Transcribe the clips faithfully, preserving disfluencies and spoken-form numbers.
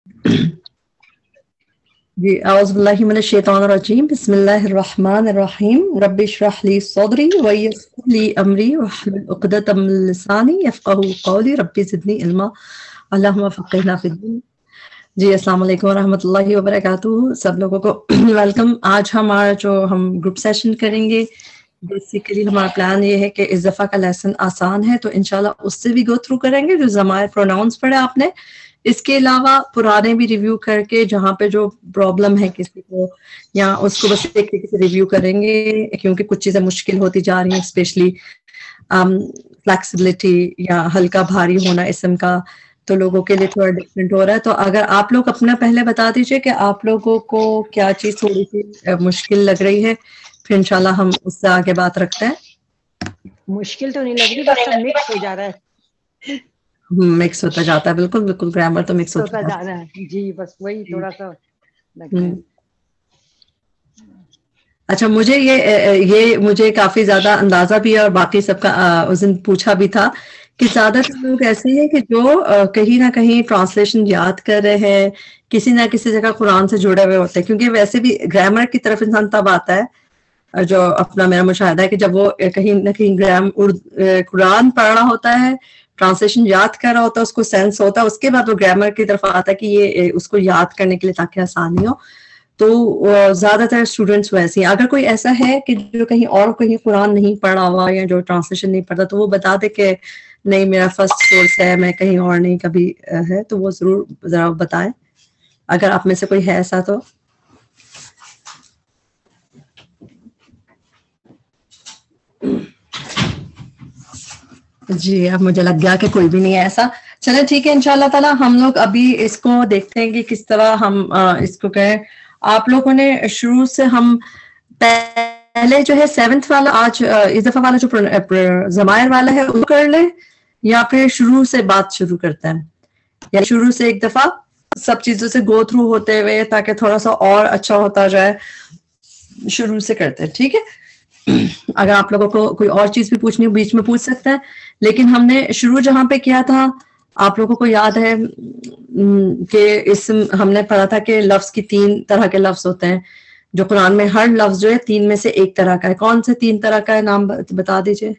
جی اعوذ باللہ من الشیطان الرجیم بسم اللہ الرحمن الرحیم رب اشرح لی صدری ویسر لی امری واحلل عقدۃ من لسانی یفقہوا قولی رب زدنی علما اللہم فقہنا فی الدین. جی السلام علیکم ورحمۃ اللہ وبرکاتہ. سب لوگوں کو ویلکم. آج ہمارا جو ہم گروپ سیشن کریں گے، بیسیکلی ہمارا پلان یہ ہے کہ اس دفعہ کا لیسن آسان ہے تو انشاءاللہ اس سے بھی گو تھرو کریں گے. جو ضمائر پروناؤنس پڑھے آپ نے، اس کے علاوہ پرانے بھی ریویو کر کے جہاں پہ جو پرابلم ہے کسی کو، یا اس کو بس ایک طریقے سے ریویو کریں گے، کیونکہ کچھ چیزیں مشکل ہوتی جا رہی ہیں، اسپیشلی فلیکسیبلٹی یا ہلکا بھاری ہونا اسم کا، تو لوگوں کے لیے تھوڑا ڈفرینٹ ہو رہا ہے. تو اگر آپ لوگ اپنا پہلے بتا دیجئے کہ آپ لوگوں کو کیا چیز تھوڑی سی مشکل لگ رہی ہے، پھر انشاءاللہ ہم اس سے آگے بات رکھتے ہیں. مشکل تو نہیں لگ رہی، بس سب مکس ہو جا رہا ہے. مکس ہوتا جاتا ہے، بالکل بالکل گرامر تو مکس ہوتا جا رہا ہے. جی بس وہی تھوڑا سا لگ رہا ہے. اچھا، مجھے یہ یہ مجھے کافی زیادہ اندازہ بھی ہے اور باقی سب کا اس دن پوچھا بھی تھا کہ زیادہ تر لوگ ایسے ہیں کہ جو کہیں نہ کہیں ٹرانسلیشن یاد کر رہے ہیں، کسی نہ کسی جگہ قرآن سے جڑے ہوئے ہوتے ہیں، کیونکہ ویسے بھی گرامر کی طرف انسان تب آتا ہے، جو اپنا میرا مشاہدہ ہے کہ جب وہ کہیں نہ کہیں گرام قرآن پڑھ رہا ہوتا ہے، ٹرانسلیشن یاد کر رہا ہوتا ہے، اس کو سینس ہوتا ہے، اس کے بعد وہ گرامر کی طرف آتا ہے کہ یہ اس کو یاد کرنے کے لیے تاکہ آسانی ہو. تو زیادہ تر اسٹوڈینٹس ویسے ہیں. اگر کوئی ایسا ہے کہ جو کہیں اور کہیں قرآن نہیں پڑھا ہوا یا جو ٹرانسلیشن نہیں پڑھتا، تو وہ بتا دے کہ نہیں میرا فرسٹ سورس ہے، میں کہیں اور نہیں کبھی ہے، تو وہ ضرور ذرا بتائیں اگر آپ میں سے کوئی ہے ایسا. تو جی اب مجھے لگ گیا کہ کوئی بھی نہیں ہے ایسا. چلے ٹھیک ہے، انشاءاللہ تعالی ہم لوگ ابھی اس کو دیکھتے ہیں کہ کس طرح ہم اس کو کہیں. آپ لوگوں نے شروع سے ہم پہلے جو ہے سیونتھ والا آج اس دفعہ والا جو ضمائر والا ہے وہ کر لیں، یا پھر شروع سے بات شروع کرتے ہیں، یا شروع سے ایک دفعہ سب چیزوں سے گو تھرو ہوتے ہوئے تاکہ تھوڑا سا اور اچھا ہوتا جائے. شروع سے کرتے ہیں، ٹھیک ہے. اگر آپ لوگوں کو کوئی اور چیز بھی پوچھنی ہو بیچ میں پوچھ سکتے ہیں. لیکن ہم نے شروع جہاں پہ کیا تھا، آپ لوگوں کو یاد ہے کہ اسم ہم نے پڑھا تھا کہ لفظ کی تین طرح کے لفظ ہوتے ہیں، جو قرآن میں ہر لفظ جو ہے تین میں سے ایک طرح کا ہے. کون سے تین طرح کا ہے نام بتا دیجئے.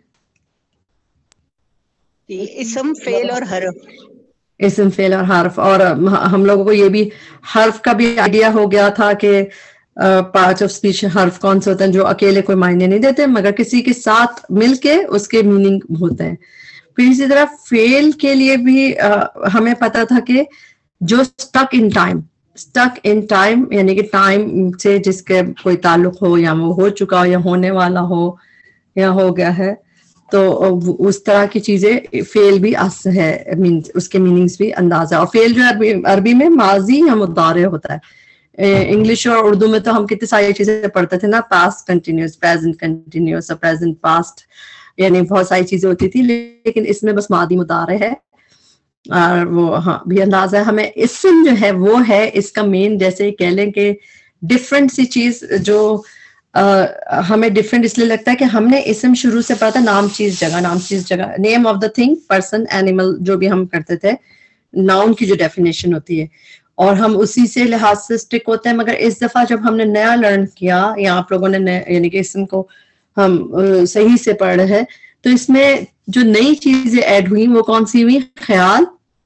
اسم، فعل اور حرف. اسم، فعل اور حرف. اور ہم لوگوں کو یہ بھی حرف کا بھی آئیڈیا ہو گیا تھا کہ پارٹ آف اسپیچ حرف کون سے ہوتے ہیں جو اکیلے کوئی معنی نہیں دیتے مگر کسی کے ساتھ مل کے اس کے میننگ ہوتے ہیں. پھر اسی طرح فعل کے لیے بھی ہمیں پتا تھا کہ جو stick in time, stick in time یعنی کہ ٹائم سے جس کے کوئی تعلق ہو، یا وہ ہو چکا ہو یا ہونے والا ہو یا ہو گیا ہے، تو اس طرح کی چیزیں فعل بھی ہے، اس کے میننگز بھی اندازہ. اور فعل جو ہے عربی میں ماضی یا مضارع ہوتا ہے. انگلش اور اردو میں تو ہم کتنی ساری چیزیں پڑھتے تھے نا، پاسٹ کنٹینیوس، پریزنٹ کنٹینیوس اور پریزنٹ پاسٹ، یعنی بہت ساری چیزیں ہوتی تھی. لیکن اس میں بس ماضی مضارع ہے اور وہ ہاں بھی اندازہ ہے. ہمیں اسم جو ہے وہ ہے اس کا مین، جیسے کہہ لیں کہ ڈفرینٹ سی چیز جو ہمیں ڈفرینٹ اس لیے لگتا ہے کہ ہم نے اسم شروع سے پڑھا تھا نام چیز جگہ، نام چیز جگہ، name of the thing, person, animal, جو بھی ہم کرتے تھے ناؤن کی جو ڈیفینیشن ہوتی ہے، اور ہم اسی سے لحاظ سے اسٹک ہوتے ہیں. مگر اس دفعہ جب ہم نے نیا لرن کیا، یا آپ لوگوں نے یعنی کہ اسم کو ہم صحیح سے پڑھ رہے ہیں، تو اس میں جو نئی چیزیں ایڈ ہوئی وہ کون سی ہوئی؟ خیال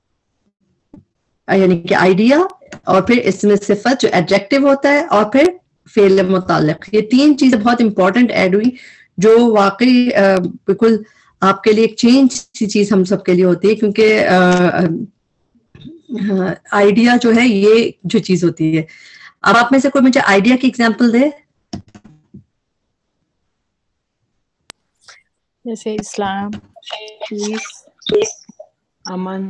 یعنی کہ آئیڈیا، اور پھر اس میں صفت جو ایڈجیکٹو ہوتا ہے، اور پھر فعل متعلق. یہ تین چیزیں بہت امپورٹنٹ ایڈ ہوئی جو واقعی بالکل آپ کے لیے ایک چینج سی چیز ہم سب کے لیے ہوتی ہے، کیونکہ آئیڈیا جو ہے یہ جو چیز ہوتی ہے. اب آپ میں سے کوئی مجھے آئیڈیا کی ایگزامپل دے. جیسے اسلام، پیس، امن.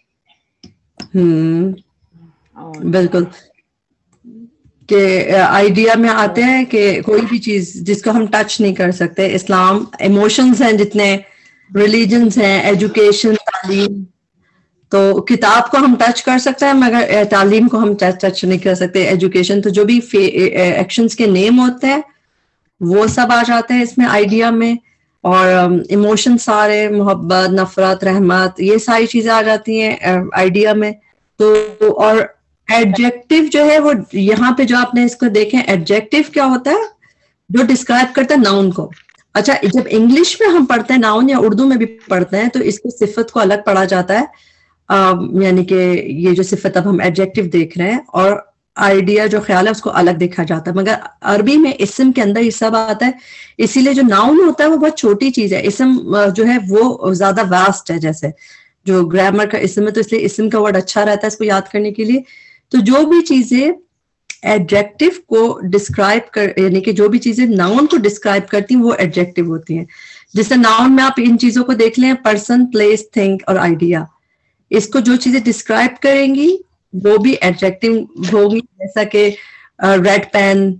ہوں بالکل، کہ آئیڈیا میں آتے ہیں کہ کوئی بھی چیز جس کو ہم ٹچ نہیں کر سکتے. اسلام ایموشنز ہیں جتنے، ریلیجنز ہیں، ایجوکیشن، تعلیم. تو کتاب کو ہم ٹچ کر سکتے ہیں مگر تعلیم کو ہم ٹچ نہیں کر سکتے. ایجوکیشن، تو جو بھی ایکشنز کے نیم ہوتے ہیں وہ سب آ جاتے ہیں اس میں آئیڈیا میں. اور ایموشن سارے، محبت، نفرت، رحمت، یہ ساری چیزیں آ جاتی ہیں آئیڈیا میں. تو اور ایڈجیکٹو جو ہے وہ یہاں پہ جو آپ نے اس کو دیکھیں ایڈجیکٹو کیا ہوتا ہے؟ جو ڈسکرائب کرتا ہے ناؤن کو. اچھا جب انگلش میں ہم پڑھتے ہیں ناؤن یا اردو میں بھی پڑھتے ہیں تو اس کو صفت کو الگ پڑھا جاتا ہے, یعنی کہ یہ جو صفت اب ہم ایڈجیکٹو دیکھ رہے ہیں, اور آئیڈیا جو خیال ہے اس کو الگ دیکھا جاتا ہے. مگر عربی میں اسم کے اندر یہ سب آتا ہے, اسی لیے جو ناؤن ہوتا ہے وہ بہت چھوٹی چیز ہے. اسم جو ہے وہ زیادہ واسٹ ہے, جیسے جو گرامر کا اسم ہے تو اس لیے اسم کا ورڈ اچھا رہتا ہے اس کو یاد کرنے کے لیے. تو جو بھی چیزیں ایڈجیکٹو کو ڈسکرائب کر, یعنی کہ جو بھی چیزیں ناؤن کو ڈسکرائب کرتی ہیں وہ ایڈجیکٹو ہوتی ہیں. جیسے ناؤن میں آپ ان چیزوں کو دیکھ لیں, پرسن, پلیس, تھنگ اور آئیڈیا. اس کو جو چیزیں ڈسکرائب کریں گی وہ بھی ایڈجیکٹو ہوگی, جیسا کہ ریڈ پین,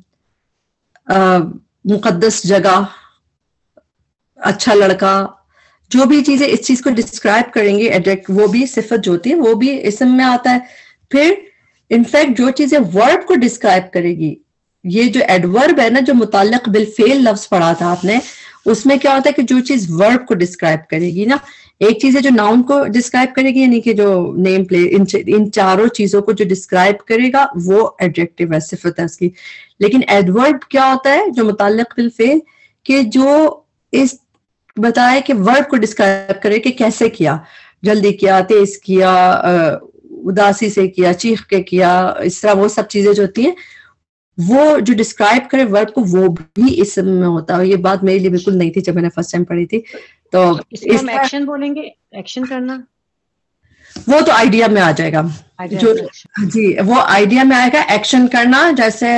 مقدس جگہ, اچھا لڑکا. جو بھی چیزیں اس چیز کو ڈسکرائب کریں گی ایڈجیکٹو وہ بھی صفت جو ہوتی ہے وہ بھی اسم میں آتا ہے. پھر انفیکٹ جو چیزیں ورب کو ڈسکرائب کرے گی, یہ جو ایڈورب ہے نا جو متعلق بالفعل لفظ پڑھا تھا آپ نے, اس میں کیا ہوتا ہے کہ جو چیز ورب کو ڈسکرائب کرے گی نا, ایک چیز ہے جو ناؤن کو ڈسکرائب کرے گی, یعنی کہ جو نیم پلے, ان چاروں چیزوں کو جو ڈسکرائب کرے گا وہ ایڈجیکٹو ہے, صفت ہے اس کی. لیکن ایڈورب کیا ہوتا ہے جو متعلق بالفعل, کہ جو اس بتائے کہ ورب کو ڈسکرائب کرے کہ کیسے کیا, جلدی کیا, تیز کیا, اداسی سے کیا, چیخ کے کیا, اس طرح وہ سب چیزیں جو ہوتی ہیں وہ جو ڈسکرائب کرے ورب کو وہ بھی اسم میں ہوتا ہے. یہ بات میرے لیے بالکل نہیں تھی جب میں نے فرسٹ ٹائم پڑھی تھی. تو اس کو ہم ایکشن بولیں گے, ایکشن کرنا, وہ تو آئیڈیا میں آ جائے گا. جو جی وہ آئیڈیا میں آئے گا. ایکشن کرنا جیسے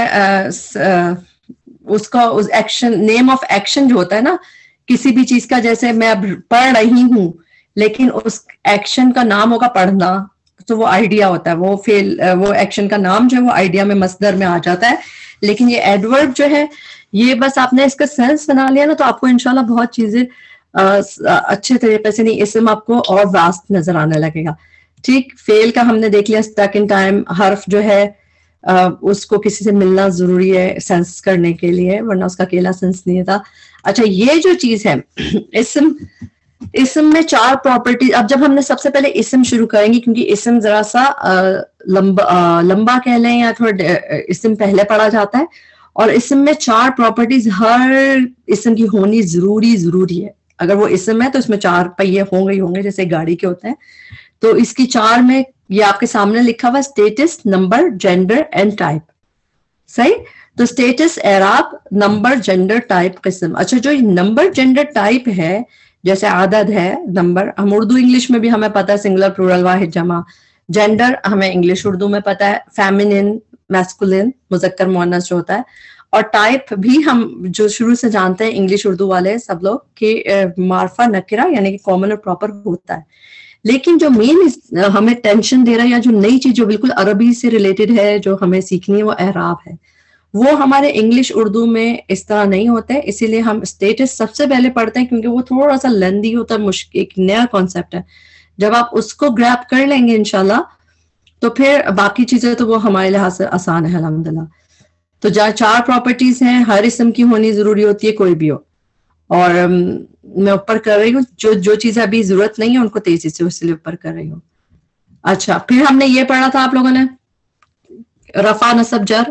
اس کا ایکشن, نیم آف ایکشن جو ہوتا ہے نا کسی بھی چیز کا, جیسے میں اب پڑھ رہی ہوں لیکن اس ایکشن کا نام ہوگا پڑھنا, تو وہ آئیڈیا ہوتا ہے. وہ فیل وہ ایکشن کا نام جو ہے وہ آئیڈیا میں مصدر میں آ جاتا ہے. لیکن یہ ایڈورب جو ہے یہ بس آپ نے اس کا سینس بنا لیا نا تو آپ کو انشاءاللہ بہت چیزیں اچھے طریقے سے, نہیں اسم آپ کو اور واسط نظر آنے لگے گا. ٹھیک, فیل کا ہم نے دیکھ لیا اسٹک ان ٹائم. حرف جو ہے اس کو کسی سے ملنا ضروری ہے سینس کرنے کے لیے, ورنہ اس کا اکیلا سینس نہیں تھا. اچھا یہ جو چیز ہے اسم, اسم میں چار پراپرٹی. اب جب ہم نے سب سے پہلے اسم شروع کریں گے, کیونکہ اسم ذرا سا لمبا لمبا کہہ لیں یا تھوڑا اسم پہلے پڑھا جاتا ہے, اور اسم میں چار پراپرٹیز ہر اسم کی ہونی ضروری ضروری ہے. اگر وہ اسم ہے تو اس میں چار پہیے ہوں گے ہی ہوں گے, جیسے گاڑی کے ہوتے ہیں. تو اس کی چار میں یہ آپ کے سامنے لکھا ہوا status, number, gender and type. صحیح, تو اسٹیٹس, اعراب, نمبر, جینڈر, ٹائپ, قسم. اچھا جو نمبر, جینڈر, ٹائپ ہے, جیسے عدد ہے نمبر, ہم اردو انگلش میں بھی ہمیں پتا ہے سنگولر, پلورل, واحد, جمع. جینڈر ہمیں انگلش اردو میں پتا ہے فیمینن, میسکولن, مذکر مؤنث جو ہوتا ہے. اور ٹائپ بھی ہم جو شروع سے جانتے ہیں انگلش اردو والے سب لوگ کہ معرفہ نکرہ یعنی کہ کامن اور پراپر ہوتا ہے. لیکن جو مین ہمیں ٹینشن دے رہا ہے یا جو نئی چیز جو بالکل عربی سے ریلیٹڈ ہے جو ہمیں سیکھنی ہے وہ اعراب ہے. وہ ہمارے انگلش اردو میں اس طرح نہیں ہوتے, اسی لیے ہم اسٹیٹس سب سے پہلے پڑھتے ہیں کیونکہ وہ تھوڑا سا لیندی ہوتا ہے, مشکل, ایک نیا کانسیپٹ ہے. جب آپ اس کو گریپ کر لیں گے انشاءاللہ تو پھر باقی چیزیں تو وہ ہمارے لحاظ سے آسان ہے الحمدللہ. تو جہاں چار پراپرٹیز ہیں, ہر اسم کی ہونی ضروری ہوتی ہے, کوئی بھی ہو. اور میں اوپر کر رہی ہوں جو جو چیزیں ابھی ضرورت نہیں ہے ان کو تیزی سے اس لیے اوپر کر رہی ہوں. اچھا پھر ہم نے یہ پڑھا تھا آپ لوگوں نے رفع, نصب, جر,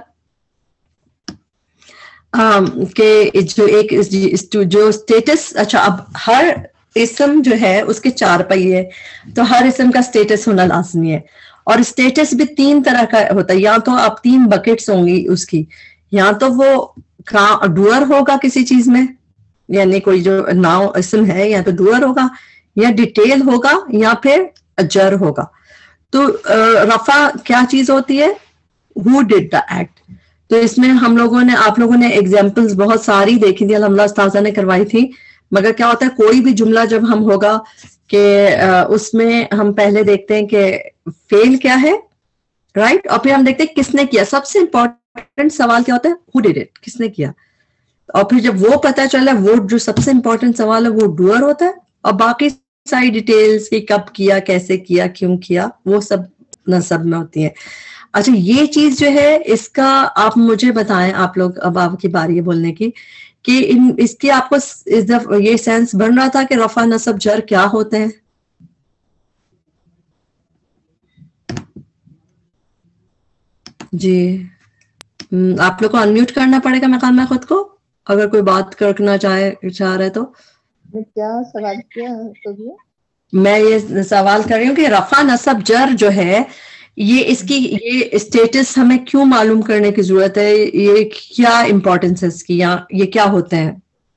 کہ جو ایک جو اسٹیٹس. اچھا اب ہر اسم جو ہے اس کے چار پہیے, تو ہر اسم کا اسٹیٹس ہونا لازمی ہے. اور اسٹیٹس بھی تین طرح کا ہوتا ہے, یا تو آپ تین بکٹس ہوں گی اس کی, یا تو وہ ڈوئر ہوگا کسی چیز میں, یعنی کوئی جو ناؤ اسم ہے یا تو ڈوئر ہوگا, یا ڈیٹیل ہوگا, یا پھر جر ہوگا. تو رفع کیا چیز ہوتی ہے, who did the act. تو اس میں ہم لوگوں نے آپ لوگوں نے ایگزامپلز بہت ساری دیکھی تھی, الحمدللہ استاذہ نے کروائی تھی. مگر کیا ہوتا ہے کوئی بھی جملہ جب ہم ہوگا کہ اس میں ہم پہلے دیکھتے ہیں کہ فیل کیا ہے, رائٹ, اور پھر ہم دیکھتے ہیں کس نے کیا. سب سے امپورٹنٹ سوال کیا ہوتا ہے, who did it, کس نے کیا. اور پھر جب وہ پتا چلا وہ جو سب سے امپورٹنٹ سوال ہے وہ ڈوئر ہوتا ہے, اور باقی ساری ڈیٹیلز کہ کب کیا, کیسے کیا, کیوں کیا, وہ سب نصب میں ہوتی ہیں. اچھا یہ چیز جو ہے اس کا آپ مجھے بتائیں, آپ لوگ اب آپ کی باری ہے بولنے کی, کہ ان اس کی آپ کو یہ سینس بن رہا تھا کہ رفع, نصب, جر کیا ہوتے ہیں. جی آپ لوگ کو انمیوٹ کرنا پڑے گا مقام میں خود کو اگر کوئی بات کرنا چاہے چاہ رہے تو. کیا سوال کیا تو بھی میں یہ سوال کر رہی ہوں کہ رفع نصب جر جو ہے یہ اس کی یہ اسٹیٹس ہمیں کیوں معلوم کرنے کی ضرورت ہے, یہ کیا امپورٹنس ہے اس کی, یا یہ کیا ہوتے ہیں؟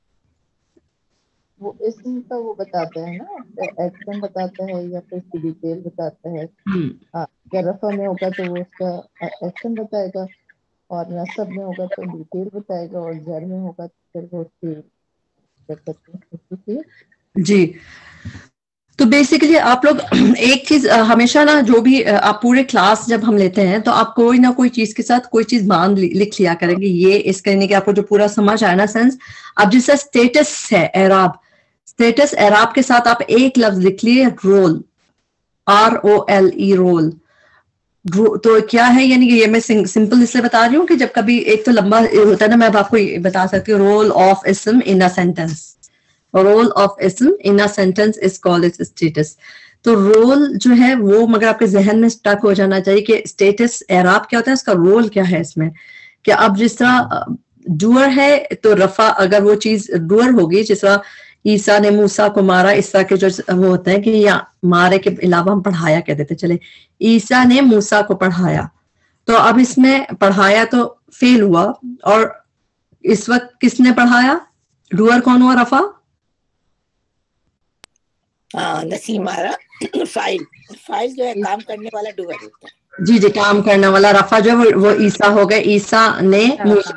وہ اسم کا وہ بتاتا ہے نا, ایکشن بتاتا ہے یا پھر اس کی ڈیٹیل بتاتا ہے. اگر رفع میں ہوگا تو وہ اس کا ایکشن بتائے گا, اور نصب میں ہوگا تو ڈیٹیل بتائے گا, اور جر میں ہوگا تو پھر وہ اس کی. جی تو بیسیکلی آپ لوگ ایک چیز ہمیشہ نا, جو بھی آپ پورے کلاس جب ہم لیتے ہیں تو آپ کوئی نہ کوئی چیز کے ساتھ کوئی چیز باندھ لکھ لیا کریں گے, یہ اس کہنے کہ آپ کو جو پورا سمجھ آئے نا سینس. اب جس طرح اسٹیٹس ہے اعراب, اسٹیٹس اعراب کے ساتھ آپ ایک لفظ لکھ لیے role, R O L E role. تو کیا ہے, یعنی کہ یہ میں سمپل اس لیے بتا رہی ہوں کہ جب کبھی ایک تو لمبا ہوتا ہے نا, میں اب آپ کو بتا سکتی ہوں رول آف اسم in a sentence, role of اسم in a sentence is called its status. تو رول جو ہے وہ مگر آپ کے ذہن میں اسٹک ہو جانا چاہیے کہ اسٹیٹس اعراب کیا ہوتا ہے, اس کا رول کیا ہے اس میں. کہ اب جس طرح ڈوئر ہے تو رفع اگر وہ چیز ڈوئر ہوگی, جس طرح عیسیٰ نے موسیٰ کو مارا, اس طرح کے جو وہ ہوتے ہیں کہ یا مارے کے علاوہ ہم پڑھایا کہہ دیتے, چلے عیسیٰ نے موسیٰ کو پڑھایا, تو اب اس میں پڑھایا تو فیل ہوا, اور اس وقت کس نے پڑھایا, ڈوئر کون ہوا رفع؟ ہاں نسیم مارا, فائل فائل جو ہے کام کرنے والا ڈوئر ہوتا ہے. جی جی کام کرنے والا رفع جو ہے وہ عیسیٰ ہو گئے, عیسیٰ نے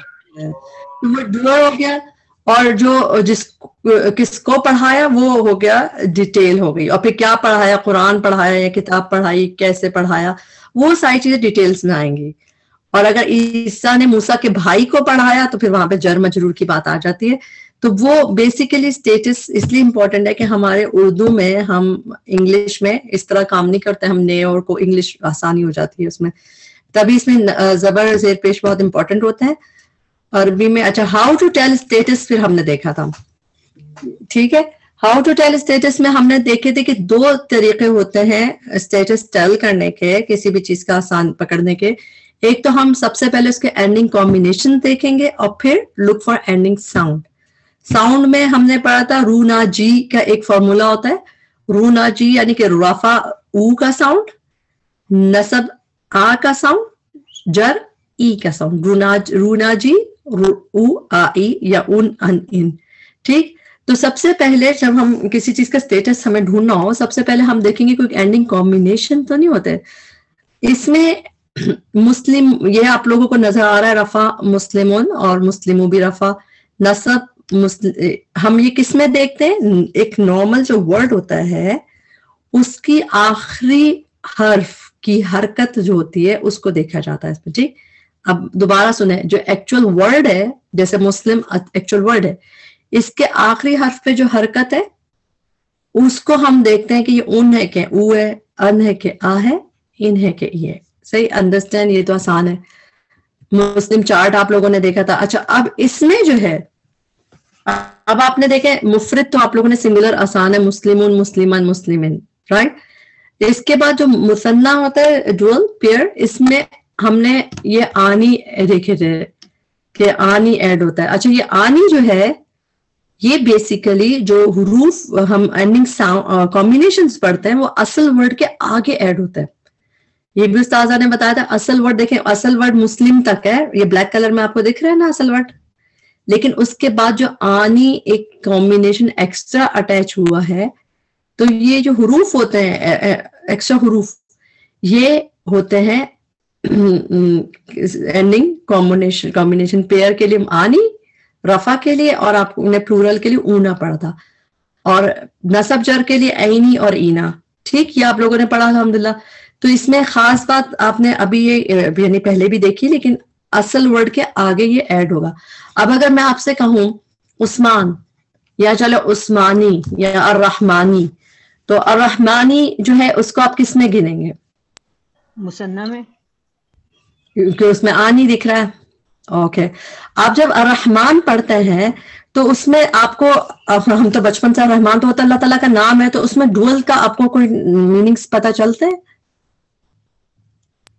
وہ ڈوئر ہو گیا, اور جو جس کس کو پڑھایا وہ ہو گیا ڈیٹیل ہو گئی. اور پھر کیا پڑھایا, قرآن پڑھایا یا کتاب پڑھائی, کیسے پڑھایا, وہ ساری چیزیں ڈیٹیلز میں آئیں گی. اور اگر عیسیٰ نے موسیٰ کے بھائی کو پڑھایا تو پھر وہاں پہ جر مجرور کی بات آ جاتی ہے. تو وہ بیسیکلی اسٹیٹس اس لیے امپورٹنٹ ہے کہ ہمارے اردو میں ہم انگلش میں اس طرح کام نہیں کرتے, ہم نے اور کو انگلش آسانی ہو جاتی ہے اس میں, تبھی اس میں زبر زیر پیش بہت امپورٹنٹ ہوتے ہیں عربی میں. اچھا ہاؤ ٹو ٹیل اسٹیٹس پھر ہم نے دیکھا تھا, ٹھیک ہے. ہاؤ ٹو ٹیل اسٹیٹس میں ہم نے دیکھے تھے کہ دو طریقے ہوتے ہیں اسٹیٹس ٹیل کرنے کے, کسی بھی چیز کا آسان پکڑنے کے. ایک تو ہم سب سے پہلے اس کے اینڈنگ کمبینیشن دیکھیں گے, اور پھر look for ending sound. Sound میں ہم نے پڑھا تھا رونا جی کا ایک فارمولا ہوتا ہے, رونا جی یعنی کہ رفع او کا ساؤنڈ, نصب آ کا ساؤنڈ, جر ای کا ساؤنڈ. رونا رونا جی او آ ای یا اون ان ان, ٹھیک. تو سب سے پہلے جب ہم کسی چیز کا اسٹیٹس ہمیں ڈھونڈنا ہو, سب سے پہلے ہم دیکھیں گے کوئی اینڈنگ کمبینیشن تو نہیں ہوتے اس میں. مسلم یہ آپ لوگوں کو نظر آ رہا ہے, رفع مسلمون اور مسلمو بھی رفع, نصب مسلم. ہم یہ کس میں دیکھتے ہیں, ایک نارمل جو ورڈ ہوتا ہے اس کی آخری حرف کی حرکت جو ہوتی ہے اس کو دیکھا جاتا ہے اس میں. ٹھیک, اب دوبارہ سنیں, جو ایکچوئل ورڈ ہے جیسے مسلم ایکچوئل ورڈ ہے, اس کے آخری حرف پہ جو حرکت ہے اس کو ہم دیکھتے ہیں کہ یہ اون ہے کہ او ہے, ان ہے کہ آ ہے, ان ہے کہ ای ہے. صحیح انڈرسٹینڈ, یہ تو آسان ہے. مسلم چارٹ آپ لوگوں نے دیکھا تھا. اچھا اب اس میں جو ہے, اب آپ نے دیکھے مفرد تو آپ لوگوں نے سنگولر آسان ہے, مسلمون مسلمان مسلمین, رائٹ. اس کے بعد جو مثنیٰ ہوتا ہے ڈوئل پیئر, اس میں ہم نے یہ آنی دیکھے تھے کہ آنی ایڈ ہوتا ہے. اچھا یہ آنی جو ہے یہ بیسیکلی جو حروف ہم اینڈنگ کمبینیشنز پڑھتے ہیں وہ اصل ورڈ کے آگے ایڈ ہوتا ہے. یہ بھی استاذہ نے بتایا تھا. اصل ورڈ دیکھیں, اصل ورڈ مسلم تک ہے, یہ بلیک کلر میں آپ کو دکھ رہا ہے نا اصل ورڈ, لیکن اس کے بعد جو آنی ایک کمبینیشن ایکسٹرا اٹیچ ہوا ہے, تو یہ جو حروف ہوتے ہیں ایکسٹرا حروف, یہ ہوتے ہیں اینڈنگ کمبینیشن کمبینیشن پیئر کے لیے آنی, رفع کے لیے, اور آپ نے پلورل کے لیے اونا پڑھا تھا, اور نصب جر کے لیے عینی اور اینا. ٹھیک, یہ آپ لوگوں نے پڑھا الحمدللہ. تو اس میں خاص بات آپ نے ابھی یہ یعنی پہلے بھی دیکھی, لیکن اصل ورڈ کے آگے یہ ایڈ ہوگا. اب اگر میں آپ سے کہوں عثمان یا چلو عثمانی یا الرحمانی, تو الرحمانی جو ہے اس کو آپ کس میں گنیں گے؟ مثنیٰ میں, کیونکہ اس میں آنی دکھ رہا ہے. اوکے, آپ جب الرحمن پڑھتے ہیں تو اس میں آپ کو, ہم تو بچپن سے الرحمن تو ہوتا اللہ تعالیٰ کا نام ہے, تو اس میں ڈوئل کا آپ کو کوئی میننگز پتہ چلتے ہیں؟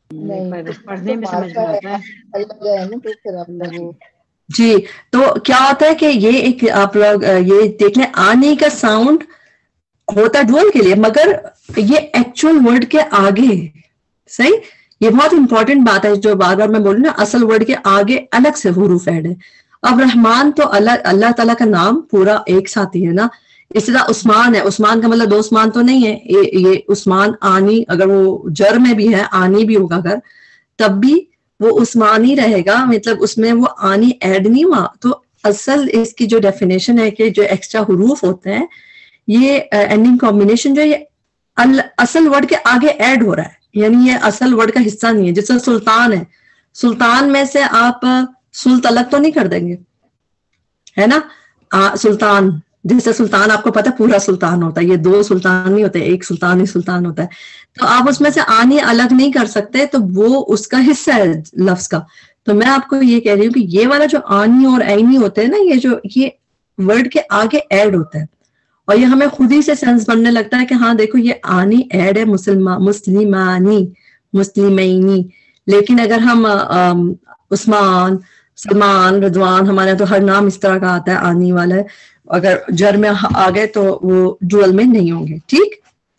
پڑھنے میں سمجھ میں آتا ہے الگ ہے نا، تو پھر آپ لوگ جی تو کیا ہوتا ہے کہ یہ ایک آپ لوگ یہ دیکھ لیں آنی کا ساؤنڈ ہوتا ڈوئل کے لیے، مگر یہ ایکچوئل ورڈ کے آگے، صحیح، یہ بہت امپورٹنٹ بات ہے جو بار بار میں بولوں نا، اصل ورڈ کے آگے الگ سے حروف ایڈ ہے. اب رحمان تو اللہ اللہ تعالیٰ کا نام پورا ایک ساتھ ہی ہے نا. اس طرح عثمان ہے، عثمان کا مطلب دو عثمان تو نہیں ہے، یہ عثمان آنی اگر وہ جر میں بھی ہے آنی بھی ہوگا اگر تب بھی وہ عثمانی رہے گا، مطلب اس میں وہ آنی ایڈ نہیں ہوا. تو اصل اس کی جو ڈیفینیشن ہے کہ جو ایکسٹرا حروف ہوتے ہیں یہ اینڈنگ کمبینیشن جو یہ اصل ورڈ کے آگے ایڈ ہو رہا ہے، یعنی یہ اصل ورڈ کا حصہ نہیں ہے. جس طرح سلطان ہے، سلطان میں سے آپ سلط الگ تو نہیں کر دیں گے، ہے نا. سلطان جیسے سلطان آپ کو پتا پورا سلطان ہوتا ہے، یہ دو سلطان نہیں ہوتے، ایک سلطان ہی سلطان ہوتا ہے. تو آپ اس میں سے آنی الگ نہیں کر سکتے، تو وہ اس کا حصہ ہے لفظ کا. تو میں آپ کو یہ کہہ رہی ہوں کہ یہ والا جو آنی اور عینی ہوتے ہیں نا، یہ جو یہ ورڈ کے آگے ایڈ ہوتا ہے، اور یہ ہمیں خود ہی سے سینس بننے لگتا ہے کہ ہاں دیکھو یہ آنی ایڈ ہے، مسلمان مسلمانی مسلمینی. لیکن اگر ہم عثمان سلمان رضوان، ہمارے تو ہر نام اس طرح کا آتا ہے آنی والا ہے، اگر جر میں آ گئے تو وہ ڈوئل میں نہیں ہوں گے. ٹھیک،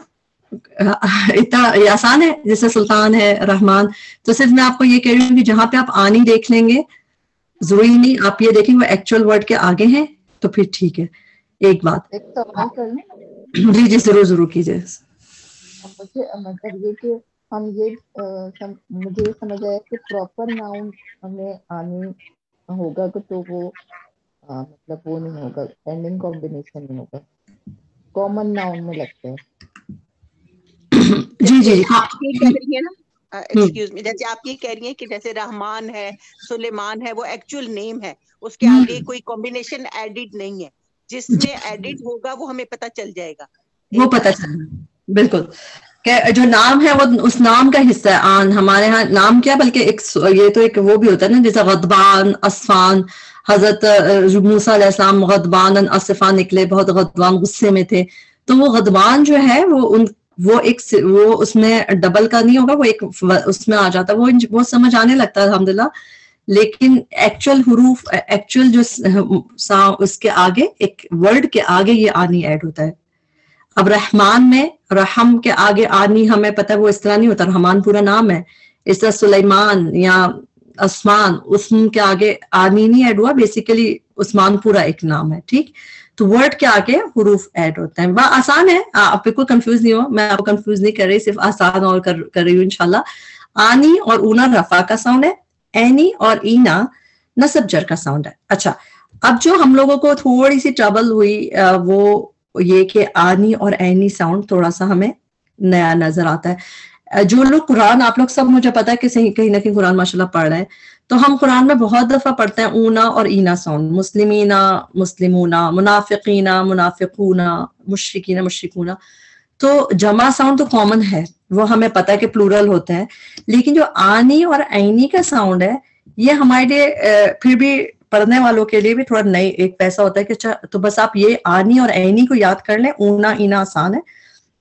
اتنا یہ آسان ہے. جیسے سلطان ہے، رحمان. تو صرف میں آپ کو یہ کہہ رہی ہوں کہ جہاں پہ آپ آنی دیکھ لیں گے ضروری نہیں آپ یہ دیکھیں وہ ایکچوئل ورڈ کے آگے ہیں، تو پھر ٹھیک ہے. ایک بات ایک سوال کرنا، جی جی ضرور ضرور کیجیے. مجھے مطلب یہ کہ ہم یہ مجھے یہ سمجھ آیا کہ پراپر ناؤن ہمیں آنی ہوگا تو وہ مطلب وہ نہیں ہوگا، اینڈنگ کمبینیشن نہیں ہوگا، کامن ناؤن میں لگتا ہے. جی جی آپ یہ کہہ رہی ہیں نا، ایکسکیوز می، جیسے آپ یہ کہہ رہی ہیں کہ جیسے رحمان ہے، سلیمان ہے، وہ ایکچوئل نیم ہے، اس کے آگے کوئی کمبینیشن ایڈڈ نہیں ہے، جس میں ایڈڈ ہوگا وہ ہمیں پتہ چل جائے گا، وہ پتہ چل جائے گا. بالکل، کہ جو نام ہے وہ اس نام کا حصہ ہے. آن ہمارے ہاں نام کیا بلکہ ایک یہ تو ایک وہ بھی ہوتا ہے نا، جیسے غضبان، اسفان. حضرت موسیٰ علیہ السلام غضبان اسفان نکلے، بہت غضبان غصے میں تھے. تو وہ غضبان جو ہے وہ ان وہ ایک وہ اس میں ڈبل کا نہیں ہوگا، وہ ایک اس میں آ جاتا ہے، وہ وہ سمجھ آنے لگتا ہے الحمدللہ. لیکن ایکچوئل حروف ایکچوئل جو اس کے آگے ایک ورڈ کے آگے یہ آنی ایڈ ہوتا ہے. اب رحمان میں رحم کے آگے آنی ہمیں پتہ وہ اس طرح نہیں ہوتا، رحمان پورا نام ہے. اس طرح سلیمان یا عثمان، اسم کے آگے آنی نہیں ایڈ ہوا، بیسیکلی عثمان پورا ایک نام ہے. ٹھیک، تو ورڈ کے آگے حروف ایڈ ہوتے ہیں. وہ آسان ہے، آپ بالکل کنفیوز نہیں ہو، میں آپ کو کنفیوز نہیں کر رہی، صرف آسان اور کر, کر رہی ہوں انشاءاللہ. آنی اور اونا رفع کا ساؤنڈ ہے، اینی اور اینا نصب جر کا ساؤنڈ ہے. اچھا، اب جو ہم لوگوں کو تھوڑی سی ٹربل ہوئی وہ یہ کہ آنی اور اینی ساؤنڈ تھوڑا سا ہمیں نیا نظر آتا ہے. جو لوگ قرآن، آپ لوگ سب مجھے پتا ہے کہ کہیں نہ کہیں قرآن ماشاءاللہ پڑھ رہے ہیں، تو ہم قرآن میں بہت دفعہ پڑھتے ہیں اونا اور اینا ساؤنڈ، مسلمینا مسلمونا، منافقینا منافقونا، مشرکینا مشرکونا. تو جمع ساؤنڈ تو کامن ہے، وہ ہمیں پتا ہے کہ پلورل ہوتا ہے. لیکن جو آنی اور عینی کا ساؤنڈ ہے یہ ہمارے لیے پھر بھی پڑھنے والوں کے لیے بھی تھوڑا نئی ایک پیسہ ہوتا ہے کہ اچھا تو بس آپ یہ آنی اور عینی کو یاد کر لیں. اونا اینا آسان ہے،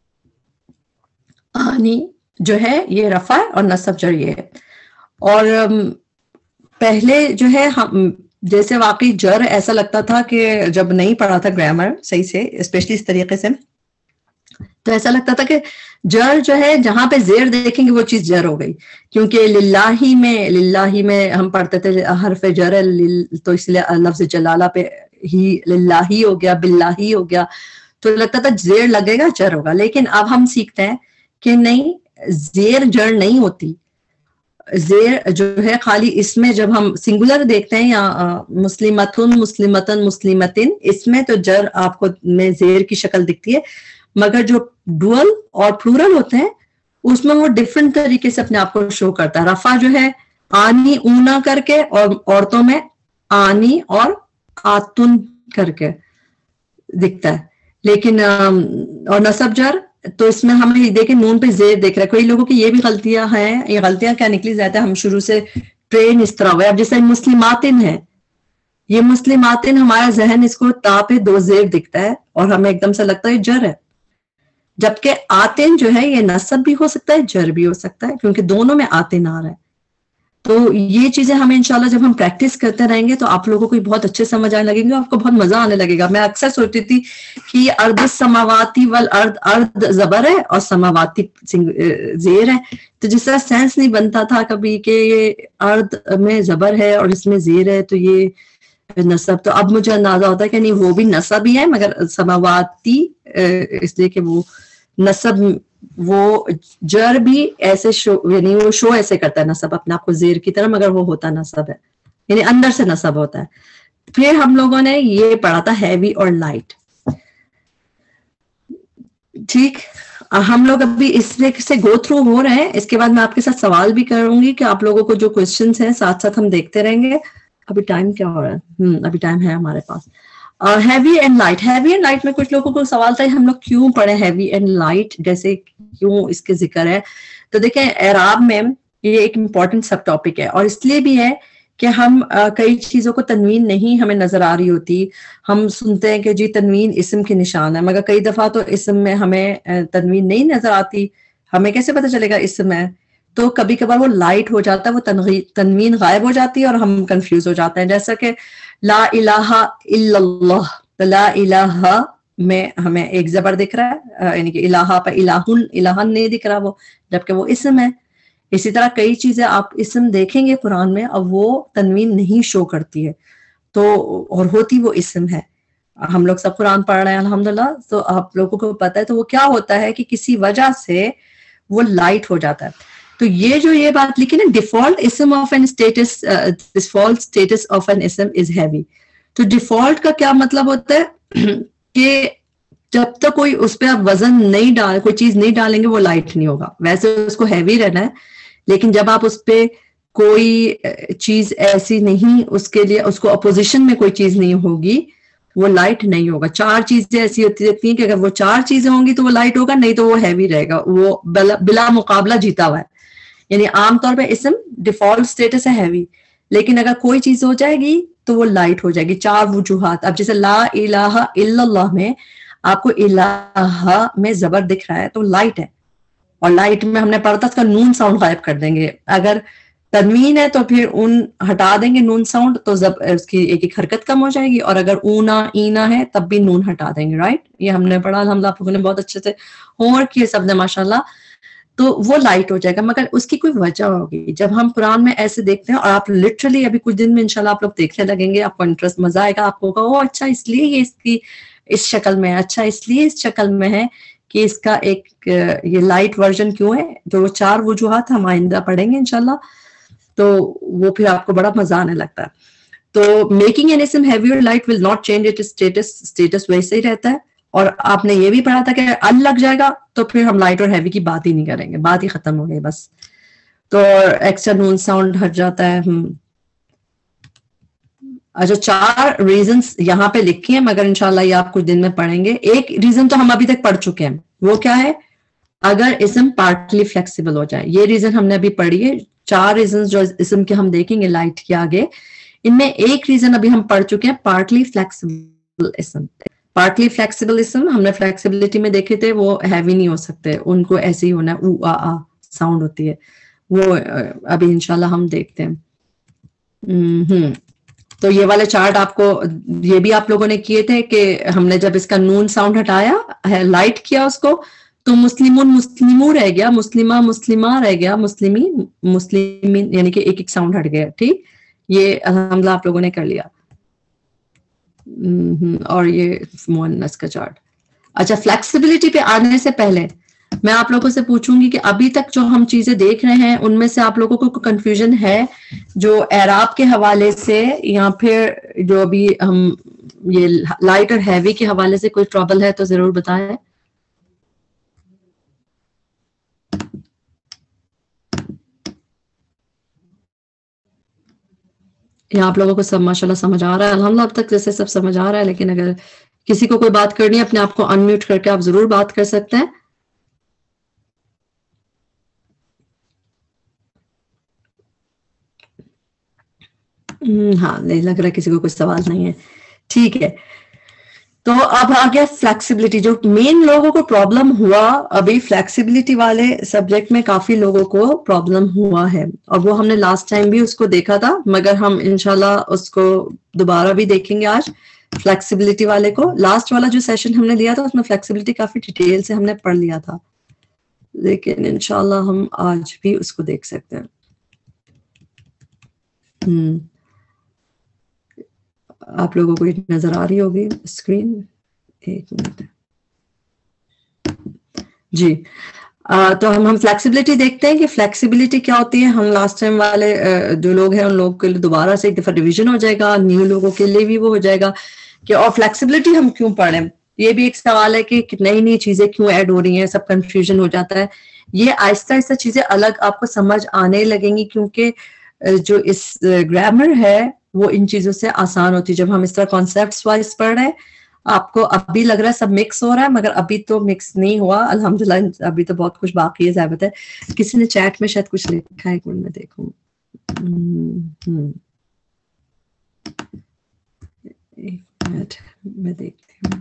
آنی جو ہے یہ رفع ہے اور نصب جر یہ ہے. اور پہلے جو ہے ہم جیسے واقعی جر ایسا لگتا تھا کہ جب نہیں پڑھا تھا گرامر صحیح سے، اسپیشلی اس طریقے سے، تو ایسا لگتا تھا کہ جر جو ہے جہاں پہ زیر دیکھیں گے وہ چیز جر ہو گئی، کیونکہ للہی میں للہی میں ہم پڑھتے تھے حرف جر، تو اس لیے لفظ جلالہ پہ ہی للہی ہو گیا، باللہی ہو گیا، تو لگتا تھا زیر لگے گا جر ہوگا. لیکن اب ہم سیکھتے ہیں کہ نہیں، زیر جر نہیں ہوتی. زیر جو ہے خالی اس میں جب ہم سنگولر دیکھتے ہیں یا مسلمتن مسلمتن مسلمتن، اس میں تو جر آپ کو میں زیر کی شکل دکھتی ہے، مگر جو ڈوئل اور پلورل ہوتے ہیں اس میں وہ ڈفرنٹ طریقے سے اپنے آپ کو شو کرتا ہے. رفع جو ہے آنی اونا کر کے، اور عورتوں میں آنی اور آتن کر کے دکھتا ہے. لیکن اور نصب جر تو اس میں ہم دیکھیں نون پہ زیر دیکھ رہے ہیں. کوئی لوگوں کی یہ بھی غلطیاں ہیں، یہ غلطیاں کیا نکلی جاتا ہے، ہم شروع سے ٹرین اس طرح ہوئے. اب جیسے مسلماتن ہے، یہ مسلماتن ہمارا ذہن اس کو تا پہ دو زیر دکھتا ہے اور ہمیں ایک دم سے لگتا ہے جر ہے. جبکہ آتن جو ہے یہ نصب بھی ہو سکتا ہے جر بھی ہو سکتا ہے کیونکہ دونوں میں آتن آ رہا ہے. تو یہ چیزیں ہمیں انشاءاللہ جب ہم پریکٹس کرتے رہیں گے تو آپ لوگوں کو بہت اچھے سمجھ آنے لگیں گے, آپ کو بہت مزہ آنے لگے گا. میں اکثر سوچتی تھی کہ یہ ارد سماواتی والارض, ارد زبر ہے اور سماواتی زیر ہے, تو جس طرح سینس نہیں بنتا تھا کبھی کہ یہ ارد میں زبر ہے اور اس میں زیر ہے تو یہ نصب. تو اب مجھے اندازہ ہوتا ہے کہ نہیں وہ بھی نصب ہی ہے مگر سماواتی اس لیے کہ وہ نصب وہ جر بھی ایسے شو یعنی وہ شو ایسے کرتا ہے نصب اپنے آپ کو زیر کی طرح مگر وہ ہوتا نصب ہے یعنی اندر سے نصب ہوتا ہے. پھر ہم لوگوں نے یہ پڑھا تھا ہیوی اور لائٹ. ٹھیک, ہم لوگ ابھی اس سے گو تھرو ہو رہے ہیں. اس کے بعد میں آپ کے ساتھ سوال بھی کروں گی کہ آپ لوگوں کو جو کوشچنس ہیں ساتھ ساتھ ہم دیکھتے رہیں گے. ابھی ٹائم کیا ہو رہا ہے؟ ہم ابھی ٹائم ہے ہمارے پاس. Heavy and light, heavy and light میں کچھ لوگوں کو سوال تھا ہم لوگ کیوں پڑھے ہیوی اینڈ لائٹ, جیسے کیوں اس کے ذکر ہے. تو دیکھیں اعراب میں یہ ایک امپورٹنٹ سب ٹاپک ہے اور اس لیے بھی ہے کہ ہم کئی چیزوں کو تنوین نہیں ہمیں نظر آ رہی ہوتی. ہم سنتے ہیں کہ جی تنوین اسم کے نشان ہے مگر کئی دفعہ تو اسم میں ہمیں تنوین نہیں نظر آتی. ہمیں کیسے پتہ چلے گا اسم ہے؟ تو کبھی کبھار وہ لائٹ ہو جاتا ہے, وہ تنوین غائب ہو جاتی ہے اور ہم کنفیوز ہو جاتے ہیں. جیسا کہ لا الہ الا اللہ, تو لا الہ میں ہمیں ایک زبر دکھ رہا ہے یعنی کہ الہ پہ الہن الہن نہیں دکھ رہا وہ, جبکہ وہ اسم ہے. اسی طرح کئی چیزیں آپ اسم دیکھیں گے قرآن میں اور وہ تنوین نہیں شو کرتی ہے تو اور ہوتی وہ اسم ہے. ہم لوگ سب قرآن پڑھ رہے ہیں الحمدللہ, تو آپ لوگوں کو پتہ ہے. تو وہ کیا ہوتا ہے کہ کسی وجہ سے وہ لائٹ ہو جاتا ہے. تو یہ جو یہ بات لکھی نا ڈیفالٹ اسم of an status, default status of an اسم از ہیوی. تو ڈیفالٹ کا کیا مطلب ہوتا ہے کہ جب تک کوئی اس پہ آپ وزن نہیں ڈال کوئی چیز نہیں ڈالیں گے وہ لائٹ نہیں ہوگا. ویسے اس کو ہیوی رہنا ہے لیکن جب آپ اس پہ کوئی چیز ایسی نہیں اس کے لیے اس کو اپوزیشن میں کوئی چیز نہیں ہوگی وہ لائٹ نہیں ہوگا. چار چیزیں ایسی ہوتی رہتی ہیں کہ اگر وہ چار چیزیں ہوں گی تو وہ لائٹ ہوگا, نہیں تو وہ ہیوی رہے گا, وہ بلا, بلا مقابلہ جیتا ہوا ہے. یعنی عام طور پہ اسم ڈیفالٹ اسٹیٹس ہے ہیوی, لیکن اگر کوئی چیز ہو جائے گی تو وہ لائٹ ہو جائے گی. چار وجوہات. اب جیسے لا الہ الا اللہ میں آپ کو الہ میں زبر دکھ رہا ہے تو لائٹ ہے, اور لائٹ میں ہم نے پڑھا تھا اس کا نون ساؤنڈ غائب کر دیں گے. اگر تنوین ہے تو پھر اون ہٹا دیں گے نون ساؤنڈ تو اس کی ایک ایک حرکت کم ہو جائے گی, اور اگر اونا اینا ہے تب بھی نون ہٹا دیں گے. رائٹ, یہ ہم نے پڑھا الحمدللہ, آپ لوگوں نے بہت اچھے سے ہوم ورک کیے سب نے ماشاءاللہ. تو وہ لائٹ ہو جائے گا مگر اس کی کوئی وجہ ہوگی. جب ہم قرآن میں ایسے دیکھتے ہیں اور آپ لٹرلی ابھی کچھ دن میں انشاءاللہ آپ لوگ دیکھنے لگیں گے, آپ کو انٹرسٹ مزہ آئے گا, آپ کو کہا اچھا اس لیے یہ اس کی اس شکل میں ہے, اچھا اس لیے اس شکل میں ہے کہ اس کا ایک یہ لائٹ ورژن کیوں ہے. جو وہ چار وجوہات ہم آئندہ پڑھیں گے انشاءاللہ, تو وہ پھر آپ کو بڑا مزہ آنے لگتا ہے. تو میکنگ این اسم ہیوی اور light will not change it status, status ویسے ہی رہتا ہے. اور آپ نے یہ بھی پڑھا تھا کہ ال لگ جائے گا تو پھر ہم لائٹ اور ہیوی کی بات ہی نہیں کریں گے, بات ہی ختم ہو گئی بس. تو ایکسٹرا نون ساؤنڈ ہٹ جاتا ہے. ہم اچھا چار ریزنز یہاں پہ لکھی ہیں مگر انشاءاللہ یہ آپ کچھ دن میں پڑھیں گے. ایک ریزن تو ہم ابھی تک پڑھ چکے ہیں, وہ کیا ہے؟ اگر اسم پارٹلی فلیکسیبل ہو جائے. یہ ریزن ہم نے ابھی پڑھی ہے. چار ریزن جو اسم کے ہم دیکھیں گے لائٹ کے آگے, ان میں ایک ریزن ابھی ہم پڑھ چکے ہیں پارٹلی فلیکسیبل اسم. پارٹلی فلیکسیبل اسم ہم نے فلیکسیبلٹی میں دیکھے تھے, وہ ہیوی نہیں ہو سکتے, ان کو ایسے ہی ہونا ہے, او آ آ ساؤنڈ ہوتی ہے. وہ ابھی انشاءاللہ ہم دیکھتے ہیں. ہم تو یہ والے چارٹ آپ کو یہ بھی آپ لوگوں نے کیے تھے کہ ہم نے جب اس کا نون ساؤنڈ ہٹایا لائٹ کیا اس کو تو مسلمون مسلمو رہ گیا, مسلمہ مسلمہ رہ گیا, مسلمی مسلمین, یعنی کہ ایک ایک ساؤنڈ ہٹ گیا. ٹھیک, یہ الحمدللہ آپ لوگوں نے کر لیا. اور یہ مؤنث کا چارٹ. اچھا فلیکسیبلٹی پہ آنے سے پہلے میں آپ لوگوں سے پوچھوں گی کہ ابھی تک جو ہم چیزیں دیکھ رہے ہیں ان میں سے آپ لوگوں کو کنفیوژن ہے جو اعراب کے حوالے سے یا پھر جو ابھی ہم یہ لائٹ اور ہیوی کے حوالے سے کوئی ٹربل ہے تو ضرور بتائیں. یہ آپ لوگوں کو سب ماشاءاللہ سمجھ آ رہا ہے الحمدللہ اب تک جیسے سب سمجھ آ رہا ہے, لیکن اگر کسی کو کوئی بات کرنی ہے اپنے آپ کو انمیوٹ کر کے آپ ضرور بات کر سکتے ہیں. ہاں نہیں لگ رہا کسی کو کوئی سوال نہیں ہے. ٹھیک ہے, تو اب آ گیا فلیکسیبلٹی. جو مین لوگوں کو پرابلم ہوا ابھی فلیکسیبلٹی والے سبجیکٹ میں کافی لوگوں کو پرابلم ہوا ہے, اور وہ ہم نے لاسٹ ٹائم بھی اس کو دیکھا تھا, مگر ہم انشاءاللہ اس کو دوبارہ بھی دیکھیں گے آج. فلیکسیبلٹی والے کو لاسٹ والا جو سیشن ہم نے لیا تھا اس میں فلیکسیبلٹی کافی ڈیٹیل سے ہم نے پڑھ لیا تھا, لیکن انشاءاللہ ہم آج بھی اس کو دیکھ سکتے ہیں. ہم آپ لوگوں کو نظر آ رہی ہوگی اسکرین؟ ایک منٹ جی. آ, تو ہم ہم فلیکسیبلٹی دیکھتے ہیں کہ فلیکسیبلٹی کیا ہوتی ہے. ہم لاسٹ ٹائم والے جو لوگ ہیں ان لوگوں کے لیے دوبارہ سے ایک دفعہ ریویژن ہو جائے گا, نیو لوگوں کے لیے بھی وہ ہو جائے گا کہ اور فلیکسیبلٹی ہم کیوں پڑھیں. یہ بھی ایک سوال ہے کہ نئی نئی چیزیں کیوں ایڈ ہو رہی ہیں, سب کنفیوژن ہو جاتا ہے. یہ آہستہ آہستہ چیزیں الگ آپ کو سمجھ آنے لگیں گی, کیونکہ جو اس گرامر ہے وہ ان چیزوں سے آسان ہوتی ہے. جب ہم اس طرح کانسیپٹس وائز پڑھ رہے ہیں, آپ کو ابھی لگ رہا ہے سب مکس ہو رہا ہے, مگر ابھی تو مکس نہیں ہوا الحمدللہ. ابھی تو بہت کچھ باقی ہے. ضابط ہے کسی نے چیٹ میں شاید کچھ لکھا ہے, ایک منٹ میں دیکھوں. ایک منٹ میں دیکھتی ہوں.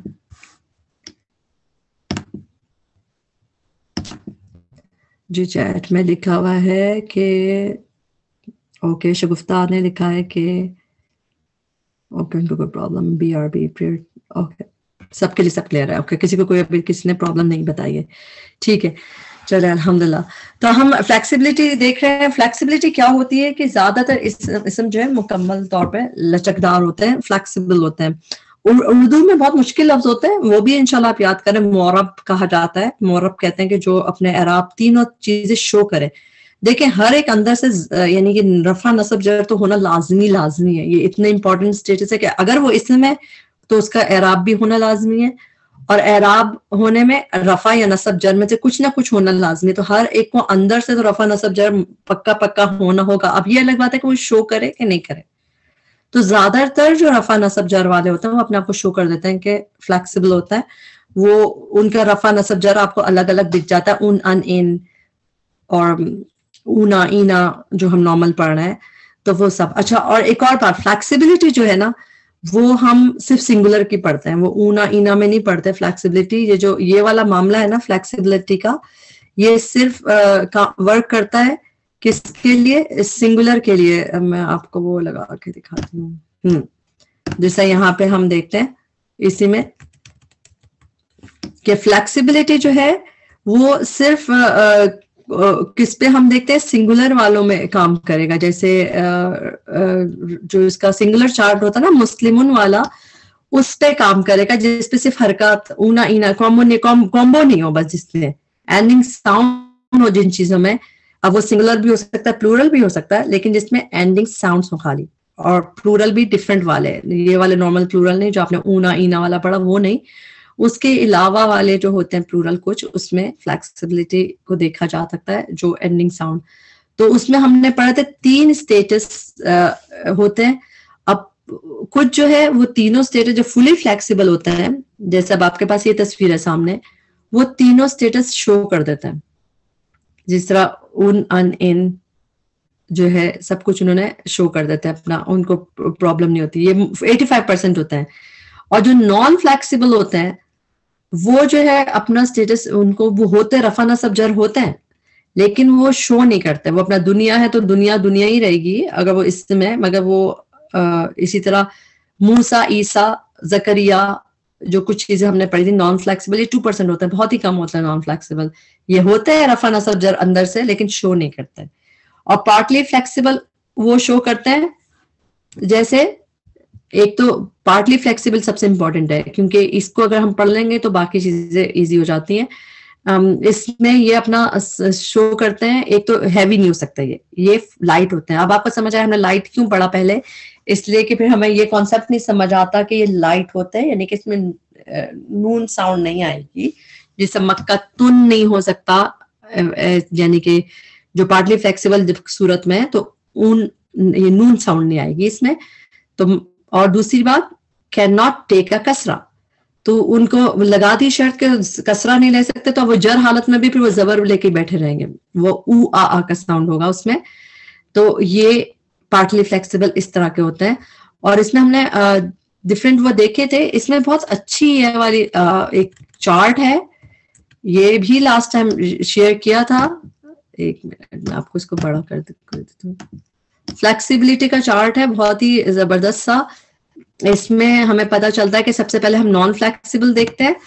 جی چیٹ میں لکھا ہوا ہے کہ اوکے, شگفتہ نے لکھا ہے کہ اوکے ان کو کوئی problem B R B period. Okay سب کے لیے سب کلیئر ہے. اوکے کسی کو کوئی ابھی کسی نے پرابلم نہیں بتائی ہے. ٹھیک ہے چلے الحمدللہ. تو ہم فلیکسیبلٹی دیکھ رہے ہیں. فلیکسیبلٹی کیا ہوتی ہے کہ زیادہ تر اسم جو ہے مکمل طور پہ لچکدار ہوتے ہیں, فلیکسیبل ہوتے ہیں. اردو میں بہت مشکل لفظ ہوتے ہیں, وہ بھی انشاءاللہ آپ یاد کریں. معرب کہا جاتا ہے. معرب کہتے ہیں کہ جو اپنے اعراب تینوں چیزیں شو کرے. دیکھیں ہر ایک اندر سے یعنی کہ رفع نصب جر تو ہونا لازمی لازمی ہے. یہ اتنے امپورٹنٹ اسٹیٹس ہے کہ اگر وہ اسم ہے تو اس کا اعراب بھی ہونا لازمی ہے, اور اعراب ہونے میں رفع یا نصب جر میں سے کچھ نہ کچھ ہونا لازمی ہے. تو ہر ایک کو اندر سے تو رفع نصب جر پکا پکا ہونا ہوگا. اب یہ الگ بات ہے کہ وہ شو کرے کہ نہیں کرے. تو زیادہ تر جو رفع نصب جر والے ہوتے ہیں وہ اپنے آپ کو شو کر دیتے ہیں کہ فلیکسیبل ہوتا ہے. وہ ان کا رفع نصب جر آپ کو الگ الگ دکھ جاتا ہے, ان ان ان اور اونا اینا جو ہم نارمل پڑھ رہے ہیں تو وہ سب. اچھا اور ایک اور بات, فلیکسیبلٹی جو ہے نا وہ ہم صرف سنگولر کی پڑھتے ہیں, وہ اونا اینا میں نہیں پڑھتے. فلیکسیبلٹی یہ جو یہ والا معاملہ ہے نا فلیکسیبلٹی کا, یہ صرف ورک کرتا ہے کس کے لیے, سنگولر کے لیے. میں آپ کو وہ لگا کے دکھاتی ہوں. ہوں جیسا یہاں پہ ہم دیکھتے ہیں اسی میں کہ فلیکسیبلٹی جو ہے وہ صرف کس پہ ہم دیکھتے ہیں, سنگولر والوں میں کام کرے گا. جیسے جو اس کا سنگولر چارٹ ہوتا ہے نا مسلمون والا, اس پہ کام کرے گا جس پہ صرف حرکات اونا اینا کومبو کومبو نہیں ہو, بس جس میں اینڈنگ ساؤنڈ ہو جن چیزوں میں. اب وہ سنگولر بھی ہو سکتا ہے پلورل بھی ہو سکتا ہے, لیکن جس میں اینڈنگ ساؤنڈس ہو خالی. اور پلورل بھی ڈفرینٹ والے, یہ والے نارمل پلورل نہیں جو آپ نے اونا اینا والا پڑھا وہ نہیں, اس کے علاوہ والے جو ہوتے ہیں پلورل کچھ, اس میں فلیکسیبلٹی کو دیکھا جا سکتا ہے جو اینڈنگ ساؤنڈ. تو اس میں ہم نے پڑھا تھا تین اسٹیٹس ہوتے ہیں. اب کچھ جو ہے وہ تینوں اسٹیٹس جو فلی فلیکسیبل ہوتے ہیں, جیسے اب آپ کے پاس یہ تصویر ہے سامنے, وہ تینوں اسٹیٹس شو کر دیتے ہیں. جس طرح ان ان ان جو ہے سب کچھ انہوں نے شو کر دیتے ہیں اپنا, ان کو پرابلم نہیں ہوتی. یہ ایٹی فائیو پرسینٹ ہوتا ہے. اور جو نان فلیکسیبل ہوتے ہیں وہ جو ہے اپنا اسٹیٹس ان کو وہ ہوتے رفع نصب جر ہوتے ہیں, لیکن وہ شو نہیں کرتے. وہ اپنا دنیا ہے تو دنیا دنیا ہی رہے گی اگر وہ اسم ہے, مگر وہ اسی طرح موسیٰ عیسیٰ زکریا جو کچھ چیزیں ہم نے پڑھی تھی نان فلیکسیبل, یہ ٹو پرسینٹ ہوتا ہے, بہت ہی کم ہوتا ہے نان فلیکسیبل. یہ ہوتے ہیں رفع نصب جر اندر سے لیکن شو نہیں کرتے. اور پارٹلی فلیکسیبل وہ شو کرتے ہیں. جیسے ایک تو پارٹلی فلیکسیبل سب سے امپورٹنٹ ہے, کیونکہ اس کو اگر ہم پڑھ لیں گے تو باقی چیزیں ایزی ہو جاتی ہیں. اس میں یہ اپنا شو کرتے ہیں, ایک تو ہیوی نہیں ہو سکتا, یہ یہ لائٹ ہوتے ہیں. اب آپ کو سمجھ آیا ہم نے لائٹ کیوں پڑھا پہلے, اس لیے کہ پھر ہمیں یہ کانسیپٹ نہیں سمجھ آتا کہ یہ لائٹ ہوتے ہیں, یعنی کہ اس میں نون ساؤنڈ نہیں آئے گی, جیسے مکہ تن نہیں ہو سکتا, یعنی کہ جو پارٹلی فلیکسیبل صورت میں ہے تو اون یہ نون ساؤنڈ نہیں آئے گی اس میں. تو اور دوسری بات کین ناٹ ٹیک اے کسرہ, تو ان کو لگا دی شرط کہ کسرہ نہیں لے سکتے, تو وہ جر حالت میں بھی پھر وہ زبر لے کے بیٹھے رہیں گے, وہ او آ آ کا ساؤنڈ ہوگا اس میں. تو یہ پارٹلی فلیکسیبل اس طرح کے ہوتے ہیں. اور اس میں ہم نے ڈفرینٹ وہ دیکھے تھے. اس میں بہت اچھی یہ والی ایک چارٹ ہے, یہ بھی لاسٹ ٹائم شیئر کیا تھا. ایک منٹ میں آپ کو اس کو بڑا کر دیتا ہوں. فلیکسیبلٹی کا چارٹ ہے, بہت ہی زبردست سا. اس میں ہمیں پتا چلتا ہے کہ سب سے پہلے ہم نان فلیکسیبل دیکھتے ہیں.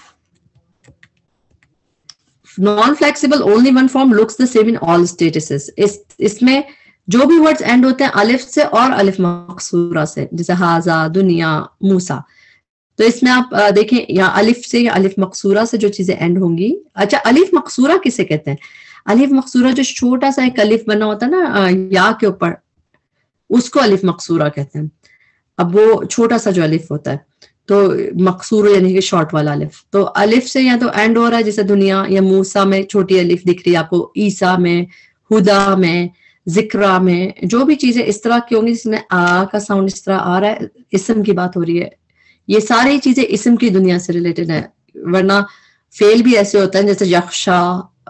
Non flexible only one form looks the same in all statuses. اس میں جو بھی ورڈز اینڈ ہوتے ہیں الف سے اور الف مقصورہ سے, جیسے ہاذا, دنیا, موسیٰ, تو اس میں آپ دیکھیں یا الف سے یا الف مقصورہ سے جو چیزیں اینڈ ہوں گی. اچھا, الف مقصورہ کسے کہتے ہیں؟ الف مقصورہ جو چھوٹا سا ایک الف بنا ہوتا ہے نا یا کے اوپر, اس کو الف مقصورہ کہتے ہیں. اب وہ چھوٹا سا جو الف ہوتا ہے تو مقصور یعنی کہ شارٹ والا الف, تو الف سے یا تو اینڈ ہو رہا ہے, جیسے دنیا یا موسیٰ میں چھوٹی الف دکھ رہی ہے آپ کو, عیسیٰ میں, ہدا میں, ذکرہ میں, جو بھی چیزیں اس طرح کی ہوں گی جس میں آ کا ساؤنڈ اس طرح آ رہا ہے, اسم کی بات ہو رہی ہے. یہ ساری چیزیں اسم کی دنیا سے ریلیٹڈ ہے. ورنہ فعل بھی ایسے ہوتا ہے جیسے یخشا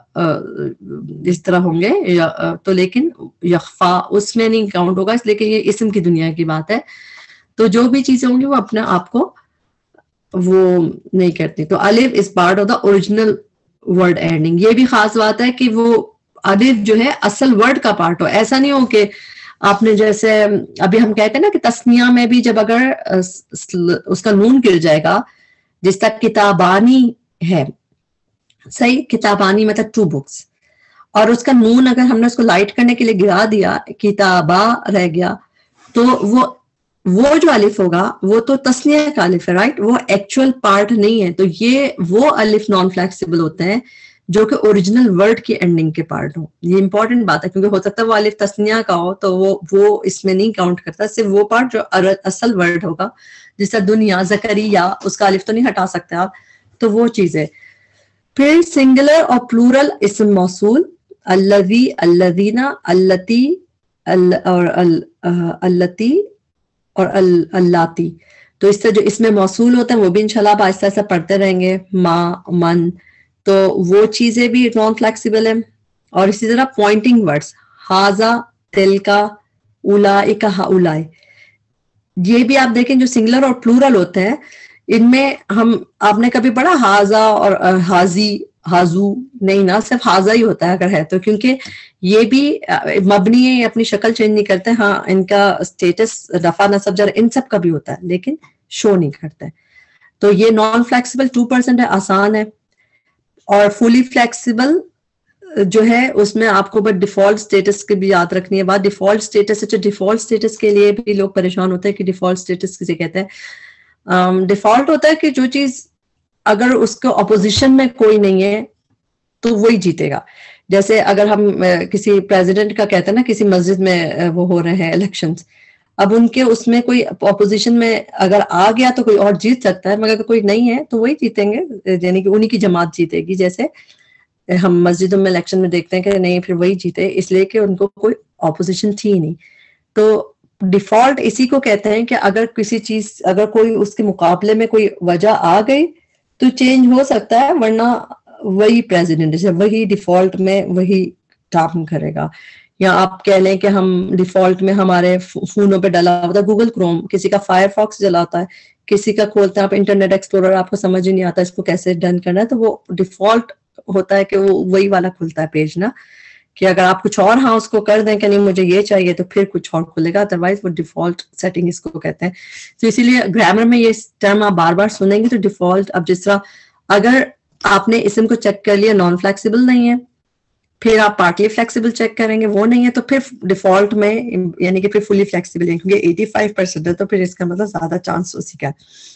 اس طرح ہوں گے, تو لیکن یخفا اس میں نہیں کاؤنٹ ہوگا, اس لیے کہ یہ اسم کی دنیا کی بات ہے. تو جو بھی چیزیں ہوں گی وہ اپنے آپ کو وہ نہیں کرتی. تو الف is part of the original word ending. یہ بھی خاص بات ہے کہ وہ الف جو ہے اصل ورڈ کا پارٹ ہو. ایسا نہیں ہو کہ آپ نے جیسے ابھی ہم کہتے ہیں نا کہ تسنیہ میں بھی جب اگر اس کا نون گر جائے گا, جس تک کتابانی ہے, صحیح, کتابانی مطلب ٹو بکس, اور اس کا نون اگر ہم نے اس کو لائٹ کرنے کے لیے گرا دیا, کتابہ رہ گیا, تو وہ وہ جو الف ہوگا وہ تو تسنیہ کا الف ہے, رائٹ, وہ ایکچوئل پارٹ نہیں ہے. تو یہ وہ الف نان فلیکسیبل ہوتے ہیں جو کہ اوریجنل ورڈ کی اینڈنگ کے پارٹ ہوں. یہ امپورٹنٹ بات ہے, کیونکہ ہو سکتا ہے وہ الف تسنیہ کا ہو تو وہ وہ اس میں نہیں کاؤنٹ کرتا, صرف وہ پارٹ جو اصل ورڈ ہوگا, جس طرح دنیا, زکریا, اس کا الف تو نہیں ہٹا سکتے آپ, تو وہ چیزیں. پھر سنگولر اور پلورل اسم موصول, الذی, الذین, اللتی اور اللتی اور اللاتی. تو اس سے جو اس میں موصول ہوتے ہیں وہ بھی انشاءاللہ آپ آہستہ آہستہ پڑھتے رہیں گے. ما, من, تو وہ چیزیں بھی نان فلیکسیبل ہیں. اور اسی طرح پوائنٹنگ ورڈز, ہاذا, تلکا, اولئک, ہؤلاء, یہ بھی آپ دیکھیں جو سنگولر اور پلورل ہوتے ہیں ان میں ہم, آپ نے کبھی پڑھا ہاذا اور ہازی, ہازو, نہیں نا, صرف ہاذا ہی ہوتا ہے اگر ہے تو, کیونکہ یہ بھی مبنی ہے, اپنی شکل چینج نہیں کرتے. ہاں, ان کا اسٹیٹس رفع نصب جر ان سب کا بھی ہوتا ہے, لیکن شو نہیں کرتے. تو یہ نان فلیکسیبل ٹو پرسینٹ ہے, آسان ہے. اور فلی فلیکسیبل جو ہے اس میں آپ کو بس ڈیفالٹ اسٹیٹس کی بھی یاد رکھنی ہے بات. ڈیفالٹ اسٹیٹس, اچھا ڈیفالٹ اسٹیٹس کے لیے بھی لوگ پریشان ہوتے ہیں کہ ڈیفالٹ اسٹیٹس کسے کہتے ہیں. ڈیفالٹ ہوتا ہے کہ جو چیز اگر اس کو اپوزیشن میں کوئی نہیں ہے تو وہی جیتے گا. جیسے اگر ہم کسی پریزیڈنٹ کا کہتے ہیں نا, کسی مسجد میں وہ ہو رہے ہیں الیکشنز, اب ان کے اس میں کوئی اپوزیشن میں اگر آ گیا تو کوئی اور جیت سکتا ہے, مگر اگر کوئی نہیں ہے تو وہی جیتیں گے, یعنی کہ انہی کی جماعت جیتے گی. جیسے ہم مسجدوں میں الیکشن میں دیکھتے ہیں کہ نہیں, پھر وہی جیتے, اس لیے کہ ان کو کوئی اپوزیشن تھی نہیں. تو ڈیفالٹ اسی کو کہتے ہیں کہ اگر کسی چیز, اگر کوئی اس کے مقابلے میں کوئی وجہ آ گئی تو چینج ہو سکتا ہے, ورنہ وہی پریزیڈنٹ ہے, وہی ڈیفالٹ میں وہی کام کرے گا. یا آپ کہہ لیں کہ ہم ڈیفالٹ میں ہمارے فونوں پہ ڈلا ہوتا ہے گوگل کروم, کسی کا فائر فاکس جلاتا ہے, کسی کا کھولتا ہے آپ انٹرنیٹ ایکسپلورر, آپ کو سمجھ ہی نہیں آتا اس کو کیسے ڈن کرنا ہے, تو وہ ڈیفالٹ ہوتا ہے کہ وہ وہی والا کھلتا ہے پیج نا, کہ اگر آپ کچھ اور ہاں اس کو کر دیں کہ نہیں مجھے یہ چاہیے تو پھر کچھ اور کھلے گا, ادروائز وہ ڈیفالٹ سیٹنگ اس کو کہتے ہیں. تو اسی لیے گرامر میں یہ ٹرم آپ بار بار سنیں گے. تو ڈیفالٹ, اب جس طرح اگر آپ نے اسم کو چیک کر لیا نان فلیکسیبل نہیں ہے, پھر آپ پارٹلی فلیکسیبل چیک کریں گے وہ نہیں ہے, تو پھر ڈیفالٹ میں یعنی کہ پھر فلی فلیکسیبل ہے, کیونکہ ایٹی فائیو پرسینٹ ہے تو پھر اس کا مطلب زیادہ چانس اسی کا.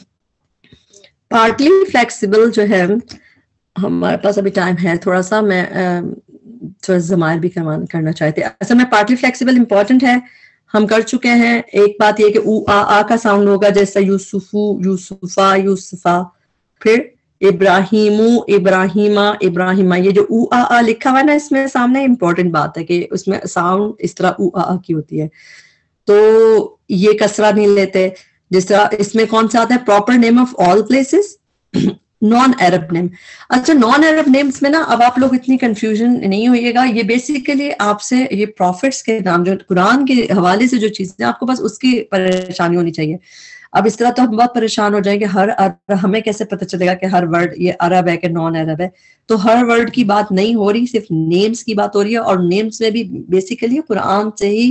پارٹلی فلیکسیبل جو ہے, ہمارے پاس ابھی ٹائم ہے تھوڑا سا, میں تھوڑا ضمائر بھی کرنا چاہتے ہیں. اصل میں پارٹلی فلیکسیبل امپورٹنٹ ہے, ہم کر چکے ہیں. ایک بات یہ کہ او آ آ کا ساؤنڈ ہوگا, جیسا یوسفو, یوسفا, یوسفا, پھر ابراہیمو, ابراہیمہ, ابراہیمہ. یہ جو او آ آ لکھا ہوا ہے نا اس میں سامنے, امپورٹنٹ بات ہے کہ اس میں ساؤنڈ اس طرح او آ آ کی ہوتی ہے, تو یہ کسرہ نہیں لیتے. جس طرح اس میں کون سا آتا ہے, proper name of all places, non Arab name. اچھا, نان عرب نیمز میں نا اب آپ لوگ اتنی کنفیوژن نہیں ہوئیے گا, یہ بیسیکلی آپ سے یہ پروفٹس کے نام جو قرآن کے حوالے سے جو چیزیں آپ کو بس اس کی پریشانی ہونی چاہیے. اب اس طرح تو ہم بہت پریشان ہو جائیں گے ہر ہمیں کیسے پتہ چلے گا کہ ہر ورڈ یہ عرب ہے کہ نان عرب ہے. تو ہر ورڈ کی بات نہیں ہو رہی, صرف نیمز کی بات ہو رہی ہے, اور نیمز میں بھی بیسیکلی قرآن سے ہی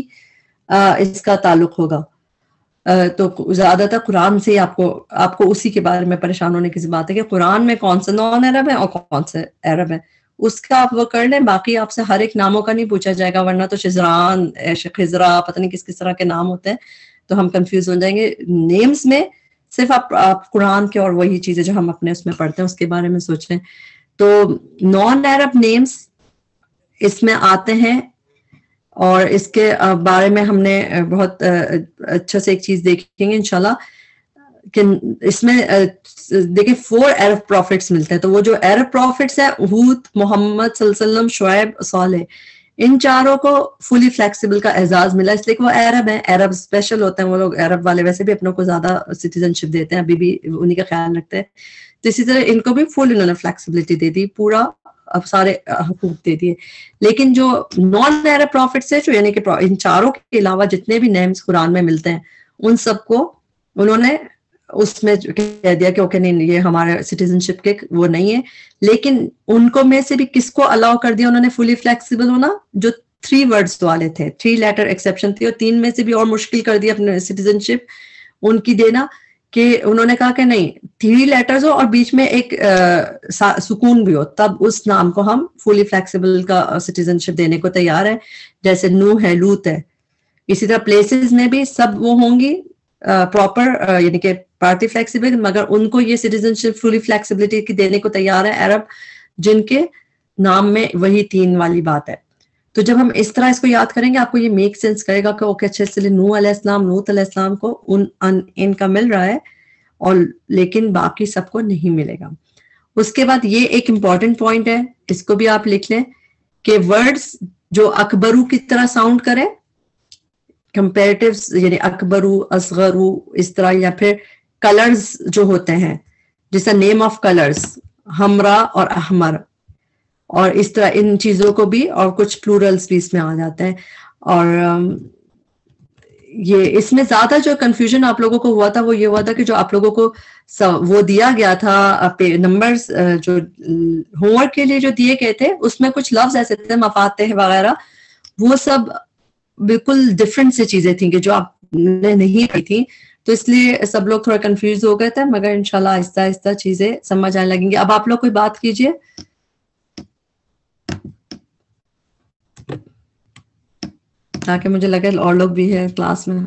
اس کا تعلق ہوگا. تو زیادہ تر قرآن سے ہی آپ کو آپ کو اسی کے بارے میں پریشان ہونے کی بات ہے کہ قرآن میں کون سے نان عرب ہے اور کون سے عرب ہے, اس کا آپ وہ کر لیں. باقی آپ سے ہر ایک ناموں کا نہیں پوچھا جائے گا, ورنہ تو شزران خزرا پتہ نہیں کس کس طرح کے نام ہوتے ہیں, تو ہم کنفیوز ہو جائیں گے. نیمز میں صرف آپ آپ قرآن کے اور وہی چیزیں جو ہم اپنے اس میں پڑھتے ہیں اس کے بارے میں سوچ لیں. تو نان عرب نیمز اس میں آتے ہیں, اور اس کے بارے میں ہم نے بہت اچھا سے ایک چیز دیکھیں گے انشاءاللہ کہ اس میں دیکھیں فور عرب پروفٹس ملتے ہیں. تو وہ جو عرب پروفٹس ہیں ہود, محمد صلی اللہ علیہ وسلم, شعیب, صالح, ان چاروں کو فلی فلیکسیبل کا اعزاز ملا اس لیے کہ وہ عرب ہیں. عرب اسپیشل ہوتے ہیں وہ لوگ, عرب والے ویسے بھی اپنوں کو زیادہ سٹیزن شپ دیتے ہیں, ابھی بھی انہی کا خیال رکھتے ہیں. تو اسی طرح ان کو بھی فل انہوں نے فلیکسیبلٹی دے دی, پورا اب سارے حقوق دے دیے. لیکن جو نان عرب پروفٹس ہیں, جو یعنی کہ ان چاروں کے علاوہ جتنے بھی نیمز قرآن میں ملتے ہیں, ان سب کو انہوں نے اس میں کہہ دیا کہ اوکے نہیں یہ ہمارے سٹیزن شپ کے وہ نہیں ہے. لیکن ان کو میں سے بھی کس کو الاؤ کر دیا انہوں نے فلی فلیکسیبل ہونا, جو تھری ورڈز والے تھے, تھری لیٹر ایکسیپشن تھی, اور تین میں سے بھی اور مشکل کر دیا اپنے سٹیزن شپ ان کی دینا, کہ انہوں نے کہا کہ نہیں تھری لیٹرز ہو اور بیچ میں ایک سکون بھی ہو, تب اس نام کو ہم فلی فلیکسیبل کا سٹیزن شپ دینے کو تیار ہے. جیسے نو ہے, لوت ہے. اسی طرح پلیسز میں بھی سب وہ ہوں گی پراپر یعنی کہ پارٹی فلیکسیبل, مگر ان کو یہ سٹیزن شپ فلی فلیکسیبلٹی کی دینے کو تیار ہے عرب جن کے نام میں وہی تین والی بات ہے. تو جب ہم اس طرح اس کو یاد کریں گے آپ کو یہ میک سینس کرے گا کہ اوکے اچھا اس لیے نوح علیہ السلام, لوط علیہ السلام کو ان ان, ان کا مل رہا ہے, اور لیکن باقی سب کو نہیں ملے گا. اس کے بعد یہ ایک امپورٹنٹ پوائنٹ ہے, اس کو بھی آپ لکھ لیں کہ ورڈز جو اکبرو کی طرح ساؤنڈ کرے, کمپیریٹیوز یعنی اکبرو, اصغرو اس طرح, یا پھر کلرز جو ہوتے ہیں جیسا نیم آف کلرز ہمرا اور احمر, اور اس طرح ان چیزوں کو بھی, اور کچھ پلورلز بھی اس میں آ جاتے ہیں. اور یہ اس میں زیادہ جو کنفیوژن آپ لوگوں کو ہوا تھا وہ یہ ہوا تھا کہ جو آپ لوگوں کو وہ دیا گیا تھا نمبرز جو ہوم ورک کے لیے جو دیے گئے تھے, اس میں کچھ لفظ ایسے تھے مفاتح وغیرہ, وہ سب بالکل ڈفرینٹ سی چیزیں تھیں کہ جو آپ نے نہیں پڑھی تھیں, تو اس لیے سب لوگ تھوڑا کنفیوز ہو گئے تھے, مگر انشاءاللہ آہستہ آہستہ چیزیں سمجھ آنے لگیں گی. اب آپ لوگ کوئی بات کیجئے. تاکہ مجھے لگے اور لوگ بھی ہے کلاس میں.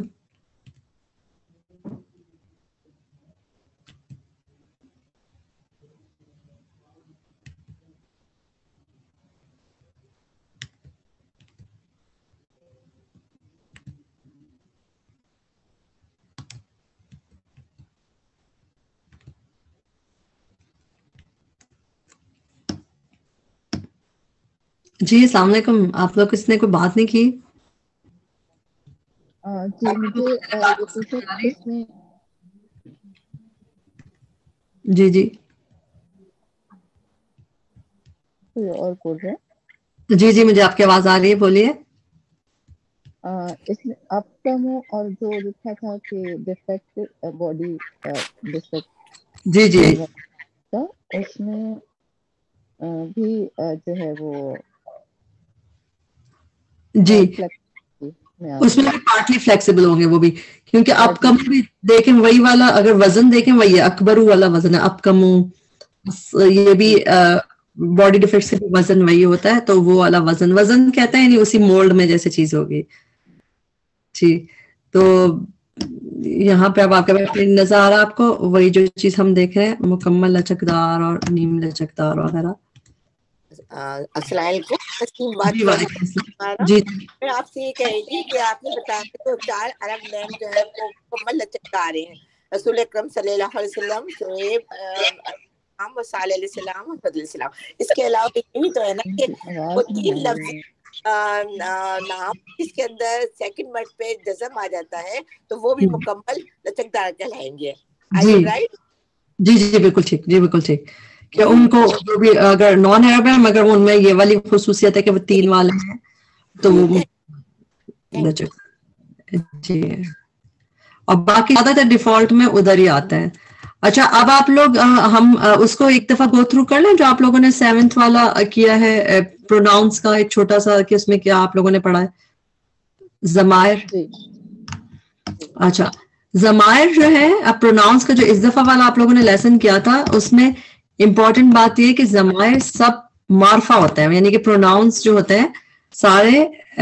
جی السلام علیکم. آپ لوگ کس نے کوئی بات نہیں کی؟ جی مجھے جی جی اور بول رہے جی جی مجھے آپ کی آواز آ رہی ہے, بولیے. اس میں اپ کم اور جو لکھا تھا کہ ڈیفیکٹ باڈی ڈیفیکٹ, جی جی اس میں بھی جو ہے وہ جی اس میں پارٹلی فلیکسیبل ہوں گے وہ بھی, کیونکہ اپ کم بھی دیکھیں وہی والا, اگر وزن دیکھیں وہی ہے, اکبرو والا وزن ہے اپ کم, یہ بھی باڈی ڈیفیکٹ سے وزن وہی ہوتا ہے, تو وہ والا وزن وزن کہتے ہیں, نہیں اسی مولڈ میں جیسے چیز ہوگی. جی تو یہاں پہ اب آپ کے نظر آ رہا آپ کو وہی جو چیز ہم دیکھ رہے ہیں, مکمل لچکدار اور نیم لچکدار وغیرہ. السلام علیکم. جی میں آپ سے یہ کہہ رہی تھی کہ آپ نے بتایا تو چار عرب نیم جو ہے وہ مکمل لچکدار ہیں, رسول اکرم صلی اللہ علیہ وسلم, شعیب, و صالح علیہ السلام اور فضل علیہ السلام. اس کے علاوہ یہ بھی تو ہے نا کہ وہ تین لفظ نام جس کے اندر سیکنڈ مرد پہ جزم آ جاتا ہے تو وہ بھی مکمل لچکدار کہلائیں گے. جی جی جی بالکل ٹھیک, جی بالکل ٹھیک, کہ ان کو جو بھی اگر نان عرب ہے مگر ان میں یہ والی خصوصیت ہے کہ وہ تین والے ہیں تو وہ جی. اور باقی زیادہ تر ڈیفالٹ میں ادھر ہی آتے ہیں. اچھا اب آپ لوگ ہم اس کو ایک دفعہ گو تھرو کر لیں جو آپ لوگوں نے سیونتھ والا کیا ہے پروناؤنس کا, ایک چھوٹا سا کہ اس میں کیا آپ لوگوں نے پڑھا ہے, ضمائر. اچھا ضمائر جو ہے اب پروناؤنس کا جو اس دفعہ والا آپ لوگوں نے لیسن کیا تھا اس میں امپورٹنٹ بات یہ کہ ضمائر سب معرفہ ہوتا ہے, یعنی کہ پروناؤنس جو ہوتے ہیں سارے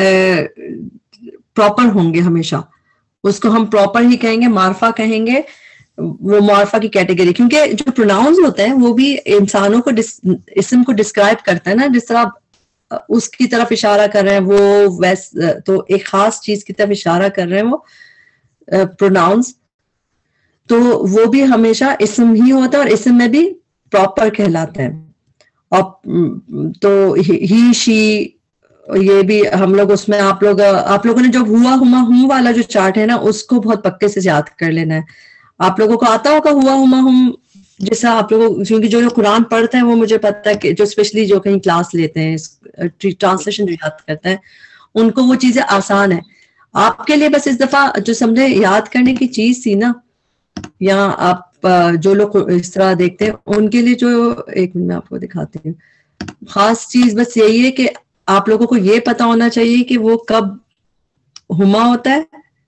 پراپر ہوں گے ہمیشہ, اس کو ہم پراپر ہی کہیں گے, معرفہ کہیں گے, وہ معرفہ کی کیٹیگری, کیونکہ جو پروناؤنس ہوتے ہیں وہ بھی انسانوں کو اسم کو ڈسکرائب کرتا ہے نا, جس طرح اس کی طرف اشارہ کر رہے ہیں وہ ویس, تو ایک خاص چیز کی طرف اشارہ کر رہے ہیں وہ پروناؤنس, تو وہ بھی ہمیشہ اسم ہی ہوتا ہے اور اسم میں بھی پراپر کہلاتے ہیں. اور تو ہی شی یہ بھی ہم لوگ اس میں آپ لوگ آپ لوگوں نے جو ہوا ہما ہوں والا جو چارٹ ہے نا اس کو بہت پکے سے یاد کر لینا ہے. آپ لوگوں کو آتا ہوگا ہوا ہما ہم, جیسا آپ لوگوں, کیونکہ جو قرآن پڑھتے ہیں وہ مجھے پتا ہے کہ جو اسپیشلی جو کہیں کلاس لیتے ہیں ٹرانسلیشن جو یاد کرتے ہیں ان کو وہ چیزیں آسان ہے. آپ کے لیے بس اس دفعہ جو سمجھے یاد کرنے کی چیز تھی نا, یا آپ جو لوگ اس طرح دیکھتے ہیں ان کے لیے جو, ایک منٹ میں آپ کو دکھاتی ہوں, خاص چیز بس یہی ہے کہ آپ لوگوں کو یہ پتا ہونا چاہیے کہ وہ کب ہما ہوتا ہے,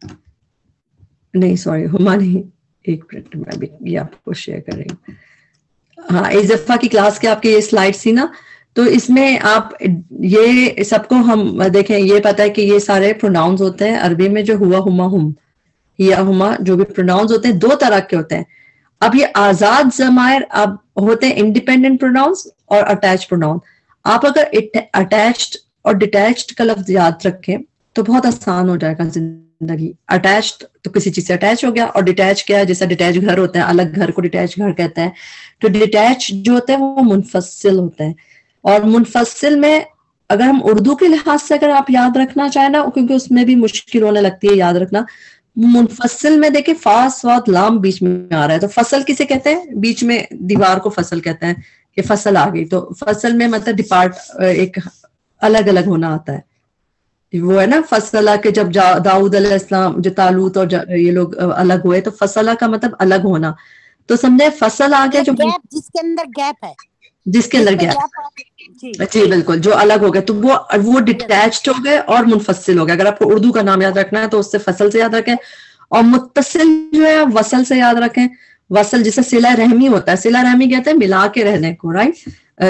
نہیں سوری ہما نہیں, ایک منٹ میں بھی یہ آپ کو شیئر کریں گے. ہاں اس دفعہ کی کلاس کے آپ کے یہ سلائڈ تھی نا, تو اس میں آپ یہ سب کو ہم دیکھیں یہ پتا ہے کہ یہ سارے پروناؤنس ہوتے ہیں عربی میں, جو ہوا ہما ہم یا ہما جو بھی پروناؤنس ہوتے ہیں دو طرح کے ہوتے ہیں. اب یہ آزاد ضمائر اب ہوتے ہیں انڈیپینڈنٹ پروناؤنس اور اٹیچ پروناؤن. آپ اگر اٹیچڈ اور ڈیٹیچڈ کا لفظ یاد رکھیں تو بہت آسان ہو جائے گا زندگی. اٹیچڈ تو کسی چیز سے اٹیچ ہو گیا, اور ڈیٹیچ کیا ہے, جیسا ڈیٹیچ گھر ہوتا ہے, الگ گھر کو ڈیٹیچ گھر کہتے ہیں. تو ڈیٹیچ جو ہوتے ہیں وہ منفصل ہوتے ہیں, اور منفصل میں اگر ہم اردو کے لحاظ سے اگر آپ یاد رکھنا چاہیں نا, کیونکہ اس میں بھی مشکل ہونے لگتی ہے یاد رکھنا, منفصل میں دیکھیں فا صاد لام بیچ میں آ رہا ہے, تو فصل کسے کہتے ہیں, بیچ میں دیوار کو فصل کہتے ہیں کہ فصل آ گئی. تو فصل میں مطلب ڈپارٹ ایک الگ الگ ہونا آتا ہے, وہ ہے نا فصلہ کے جب داؤد علیہ السلام جو طالوت اور یہ لوگ الگ ہوئے, تو فصلہ کا مطلب الگ ہونا. تو سمجھے فصل آ گیا جو جس کے اندر گیپ ہے, جس کے اندر گیپ, جی بالکل, جو الگ ہو گئے تو وہ وہ ڈیٹیچڈ ہو گئے اور منفصل ہو گئے. اگر آپ کو اردو کا نام یاد رکھنا ہے تو اس سے فصل سے یاد رکھیں, اور متصل جو ہے وصل سے یاد رکھیں. وصل جسے صلہ رحمی ہوتا ہے, صلہ رحمی کہتے ہیں ملا کے رہنے کو, رائٹ,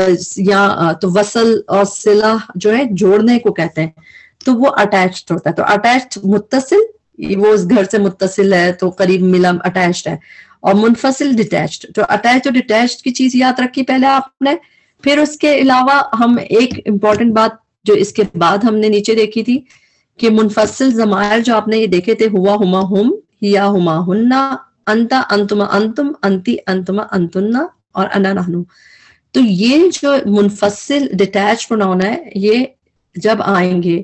یا تو وصل اور صلہ جو ہے جوڑنے کو کہتے ہیں, تو وہ اٹیچڈ ہوتا ہے. تو اٹیچڈ متصل وہ اس گھر سے متصل ہے تو قریب ملا اٹیچڈ ہے, اور منفصل ڈیٹیچڈ. تو اٹیچ اور ڈیٹیچڈ کی چیز یاد رکھی پہلے آپ نے. پھر اس کے علاوہ ہم ایک امپورٹنٹ بات جو اس کے بعد ہم نے نیچے دیکھی تھی کہ منفصل ضمائر جو آپ نے یہ دیکھے تھے, ہوا ہما ہم, ہیا ہما ہننا, انتا انتما انتم, انتی انتما انتنا, اور انا نحنو. تو یہ جو منفصل ڈیٹیچ پروناؤن ہے یہ جب آئیں گے,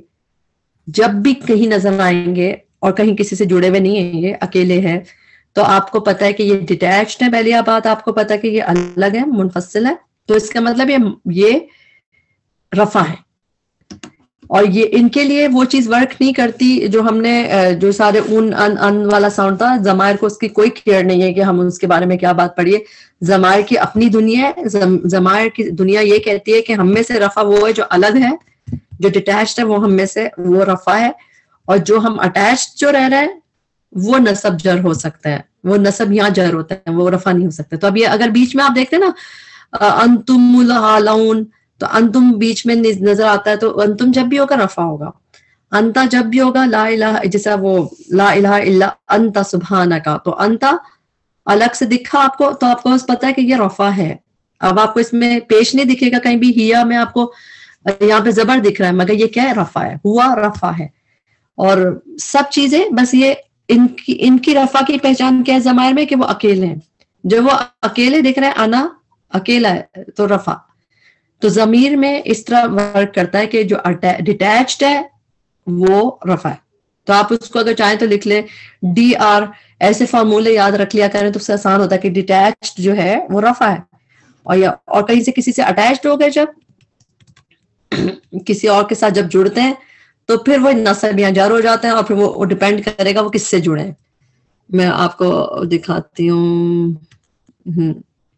جب بھی کہیں نظر آئیں گے اور کہیں کسی سے جڑے ہوئے نہیں ہیں, یہ اکیلے ہیں, تو آپ کو پتا ہے کہ یہ ڈیٹیچڈ ہے. پہلی بات آپ کو پتا ہے کہ یہ الگ ہے, منفصل ہے, تو اس کا مطلب یہ یہ رفع ہے. اور یہ ان کے لیے وہ چیز ورک نہیں کرتی جو ہم نے جو سارے اون ان ان والا ساؤنڈ تھا. ضمائر کو اس کی کوئی کیئر نہیں ہے کہ ہم اس کے بارے میں کیا بات پڑھیے. ضمائر کی اپنی دنیا ہے. ضمائر کی دنیا یہ کہتی ہے کہ ہم میں سے رفع وہ ہے جو الگ ہے, جو ڈیٹیچڈ ہے وہ ہم میں سے وہ رفع ہے, اور جو ہم اٹیچڈ جو رہ رہے ہیں وہ نصب جر ہو سکتا ہے, وہ نصب یہاں جر ہوتا ہے, وہ رفع نہیں ہو سکتا. تو اب یہ اگر بیچ میں آپ دیکھتے ہیں نا انتم العالون, تو انتم بیچ میں نظر آتا ہے, تو انتم جب بھی ہوگا رفع ہوگا. انتا جب بھی ہوگا لا الہ, جیسا وہ لا الہ الا انتا سبحانکا, تو انتا الگ سے دکھا آپ کو تو آپ کو بس پتا ہے کہ یہ رفع ہے. اب آپ کو اس میں پیش نہیں دکھے گا کہیں بھی, ہیا میں آپ کو یہاں پہ زبر دکھ رہا ہے, مگر یہ کیا ہے, رفع ہے, ہوا رفع ہے. اور سب چیزیں بس یہ ان کی ان کی رفع کی پہچان کیا ہے ضمائر میں, کہ وہ اکیلے ہیں. جب وہ اکیلے دکھ رہے ہیں, انا اکیلا ہے تو رفع. تو ضمیر میں اس طرح ورک کرتا ہے کہ جو ڈیٹیچڈ ہے وہ رفع ہے. تو آپ اس کو اگر چاہیں تو لکھ لیں ڈی آر, ایسے فارمولے یاد رکھ لیا کریں تو اس سے آسان ہوتا ہے کہ ڈیٹیچڈ جو ہے وہ رفع ہے, اور یا اور کہیں سے کسی سے اٹیچڈ ہو گئے, جب کسی اور کے ساتھ جب جڑتے ہیں تو پھر وہ نصب یا جر ہو جاتے ہیں, اور پھر وہ ڈیپینڈ کرے گا وہ کس سے جڑے ہیں. میں آپ کو دکھاتی ہوں. ہوں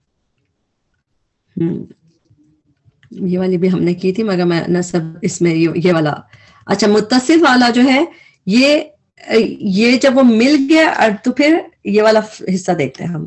ہوں یہ والی بھی ہم نے کی تھی مگر میں نصب اس میں یہ والا. اچھا متصل والا جو ہے یہ یہ جب وہ مل گیا تو پھر یہ والا حصہ دیکھتے ہیں ہم.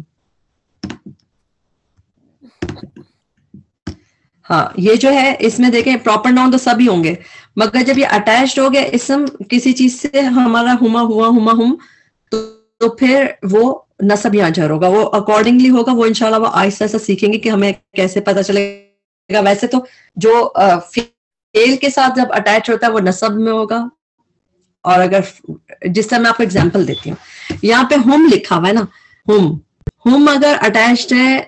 ہاں یہ جو ہے اس میں دیکھیں پراپر ناؤن تو سبھی ہوں گے مگر جب یہ اٹیچڈ ہو گیا اسم کسی چیز سے ہمارا ہما ہوا ہما ہم تو, تو پھر وہ نصب یا جر ہوگا. وہ اکارڈنگلی ہوگا. وہ انشاءاللہ وہ آہستہ آہستہ سیکھیں گے کہ ہمیں کیسے پتہ چلے گا. ویسے تو جو فعل کے ساتھ جب اٹیچ ہوتا ہے وہ نصب میں ہوگا. اور اگر جس طرح میں آپ کو اگزامپل دیتی ہوں یہاں پہ ہم لکھا ہوا ہے نا ہم ہم اگر اٹیچڈ ہے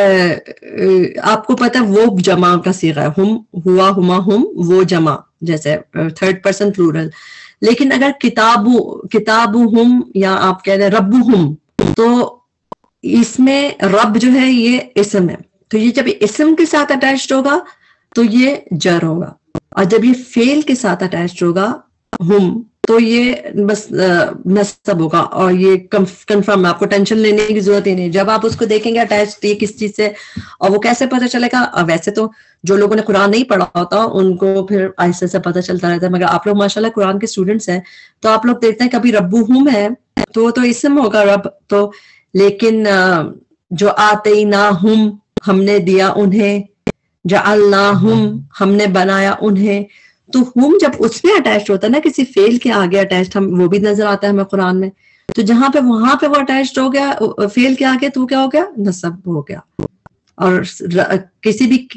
آپ کو پتا ہے وہ جمع کا صیغہ ہے. ہم ہوا ہما ہم وہ جمع جیسے تھرڈ پرسن پلورل. لیکن اگر کتاب کتاب ہم یا آپ کہہ رہے رب ہم تو اس میں رب جو ہے یہ اسم ہے تو یہ جب اسم کے ساتھ اٹیچڈ ہوگا تو یہ جر ہوگا. اور جب یہ فعل کے ساتھ اٹیچڈ ہوگا ہم تو یہ بس نصب ہوگا. اور یہ کنفرم ہے آپ کو ٹینشن لینے کی ضرورت ہی نہیں. جب آپ اس کو دیکھیں گے اٹیچ یہ کس چیز سے اور وہ کیسے پتہ چلے گا. ویسے تو جو لوگوں نے قرآن نہیں پڑھا ہوتا ان کو پھر آہستہ سے پتہ چلتا رہتا ہے مگر آپ لوگ ماشاءاللہ قرآن کے اسٹوڈنٹس ہیں تو آپ لوگ دیکھتے ہیں کبھی ربو ہم ہے تو وہ تو اسم ہوگا رب تو. لیکن جو آتیناہم ہم نے دیا انہیں جعلناہم ہم نے بنایا انہیں تو ہم جب اس میں اٹیچ ہوتا ہے نا کسی فعل کے آگے اٹیچ ہم وہ بھی نظر آتا ہے ہمیں قرآن میں تو جہاں پہ وہاں پہ وہ اٹیچڈ ہو گیا فعل کے آگے تو کیا ہو گیا نصب ہو گیا. اور کسی بھی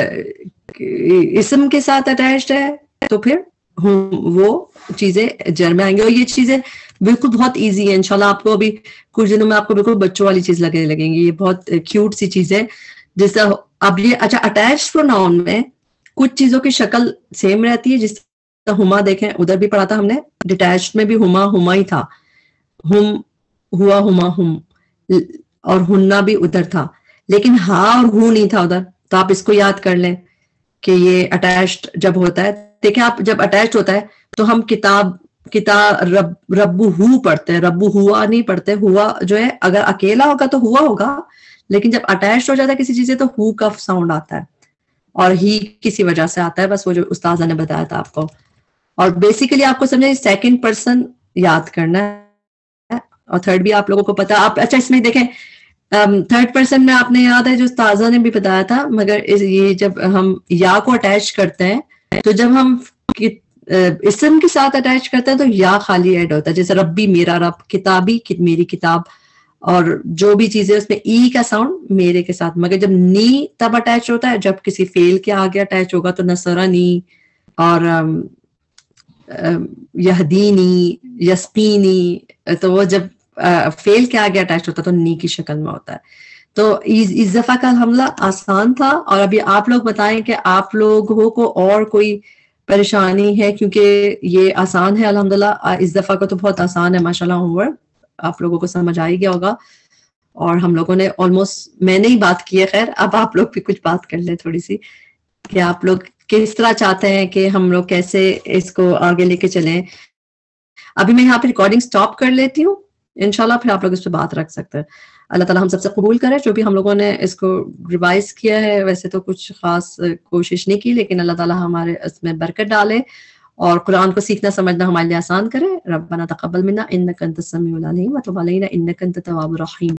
اسم کے ساتھ اٹیچڈ ہے تو پھر وہ چیزیں جر میں آئیں گے. اور یہ چیزیں بالکل بہت ایزی ہے انشاءاللہ آپ کو ابھی کچھ دنوں میں آپ کو بالکل بچوں والی چیز لگنے لگیں گی. یہ بہت کیوٹ سی چیز ہے جس طرح اب یہ اچھا اٹیچ پروناؤن میں کچھ چیزوں کی شکل سیم رہتی ہے. جس طرح ہما دیکھیں ادھر بھی پڑھا تھا ہم نے ڈیٹیچڈ میں بھی ہما ہما ہی تھا. ہم ہوا ہما ہم اور ہننا بھی ادھر تھا لیکن ہا اور ہو نہیں تھا ادھر. تو آپ اس کو یاد کر لیں کہ یہ اٹیچڈ جب ہوتا ہے دیکھیں آپ جب اٹیچڈ ہوتا ہے تو ہم کتاب کتاب رب ربو ہو پڑھتے ہیں ربو ہوا نہیں پڑھتے. ہوا جو ہے اگر اکیلا ہوگا تو ہوا ہوگا لیکن جب اٹیچڈ ہو جاتا ہے کسی چیز سے تو ہو کا ساؤنڈ آتا ہے اور ہی کسی وجہ سے آتا ہے. بس وہ جو استاذہ نے بتایا تھا آپ کو. اور بیسیکلی آپ کو سمجھے سیکنڈ پرسن یاد کرنا ہے اور تھرڈ بھی آپ لوگوں کو پتا آپ. اچھا اس میں دیکھیں تھرڈ پرسن میں آپ نے یاد ہے جو استاذہ نے بھی بتایا تھا مگر یہ جب ہم یا کو اٹیچ کرتے ہیں تو جب ہم اسم کے ساتھ اٹیچ کرتے ہیں تو یا خالی ایڈ ہوتا ہے. جیسے ربی میرا رب کتابی میری کتاب اور جو بھی چیزیں اس میں ای کا ساؤنڈ میرے کے ساتھ. مگر جب نی تب اٹیچ ہوتا ہے جب کسی فعل کے آگے اٹیچ ہوگا تو نصرنی اور یہدینی یسقینی تو وہ جب فعل کے آگے اٹیچ ہوتا ہے تو نی کی شکل میں ہوتا ہے. تو اس دفعہ کا حملہ آسان تھا. اور ابھی آپ لوگ بتائیں کہ آپ لوگوں کو اور کوئی پریشانی ہے کیونکہ یہ آسان ہے الحمدللہ. اس دفعہ کا تو بہت آسان ہے ماشاءاللہ ہوم ورک آپ لوگوں کو سمجھ آ ہی گیا ہوگا. اور ہم لوگوں نے آلموسٹ میں نے ہی بات کی ہے. خیر اب آپ لوگ بھی کچھ بات کر لیں تھوڑی سی کہ آپ لوگ کس طرح چاہتے ہیں کہ ہم لوگ کیسے اس کو آگے لے کے چلیں. ابھی میں یہاں پہ ریکارڈنگ سٹاپ کر لیتی ہوں انشاءاللہ پھر آپ لوگ اس پہ بات رکھ سکتے ہیں. اللہ تعالیٰ ہم سب سے قبول کرے جو بھی ہم لوگوں نے اس کو ریوائز کیا ہے. ویسے تو کچھ خاص کوشش نہیں کی لیکن اللہ تعالیٰ ہمارے اس میں برکت ڈالے اور قرآن کو سیکھنا سمجھنا ہمارے لیے آسان کرے. ربنا تقبل منا انک انت السمیع العلیم وتب علینا انک انت التواب الرحیم.